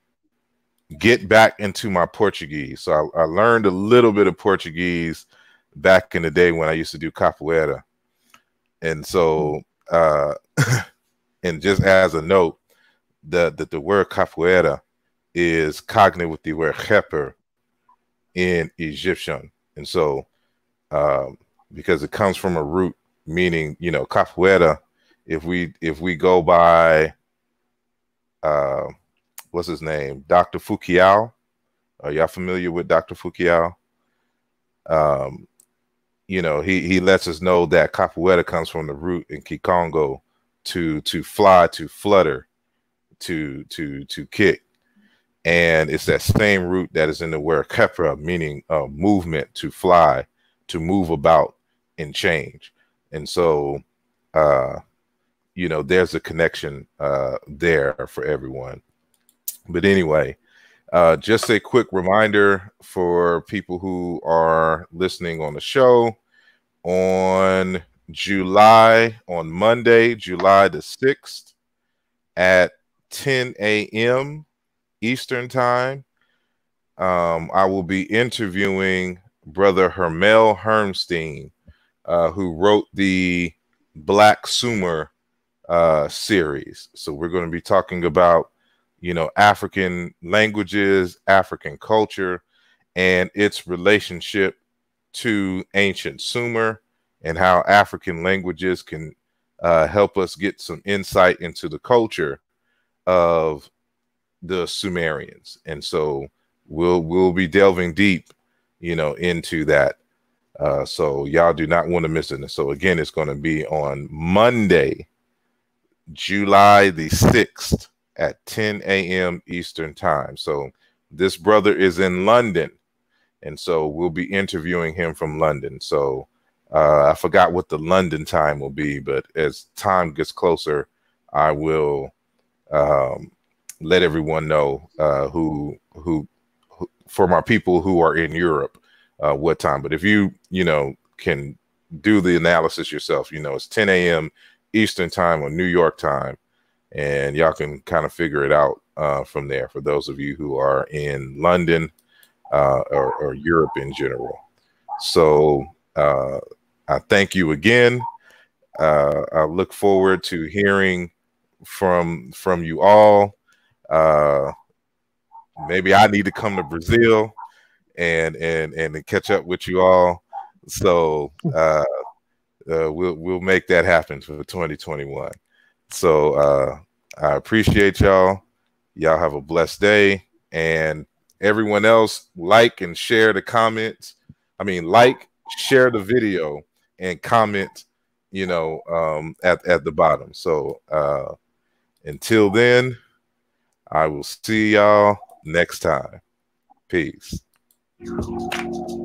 A: get back into my Portuguese. So I, I learned a little bit of Portuguese back in the day when I used to do capoeira. And so, uh, and just as a note, the, the, the word capoeira is cognate with the word heper in Egyptian. And so, um, because it comes from a root meaning, you know, capoeira, if we, if we go by, uh, what's his name? Doctor Foucault. Are y'all familiar with Doctor Foucault? Um, you know, he, he lets us know that capoeira comes from the root in Kikongo to, to fly, to flutter, to, to, to kick. And it's that same root that is in the word kepra, meaning uh, movement, to fly, to move about and change. And so, uh, you know, there's a connection uh, there for everyone. But anyway, uh, just a quick reminder for people who are listening on the show. On July, on Monday, July the sixth at ten A M Eastern time, um, I will be interviewing Brother Hermel Hermstein, uh, who wrote the Black Sumer uh, series. So we're going to be talking about, you know, African languages, African culture, and its relationship to ancient Sumer, and how African languages can uh, help us get some insight into the culture of the Sumerians. And so we'll we'll be delving deep, you know, into that. Uh, so y'all do not want to miss it. So again, it's going to be on Monday, July the sixth at ten A M Eastern time. So this brother is in London, and so we'll be interviewing him from London. So uh, I forgot what the London time will be, but as time gets closer, I will um, let everyone know uh, who, who, who, for my people who are in Europe, uh, what time. But if you, you know, can do the analysis yourself, you know, it's ten A M Eastern time or New York time, and y'all can kind of figure it out uh, from there for those of you who are in London uh, or, or Europe in general. So uh, I thank you again. Uh, I look forward to hearing from from you all. Uh, maybe I need to come to Brazil and and and catch up with you all. So uh, uh, we'll we'll make that happen for twenty twenty-one. So uh, I appreciate y'all. Y'all have a blessed day, and everyone else, like and share the comments. I mean, like, share the video, and comment, you know, um, at at the bottom. So uh, until then, I will see y'all next time. Peace.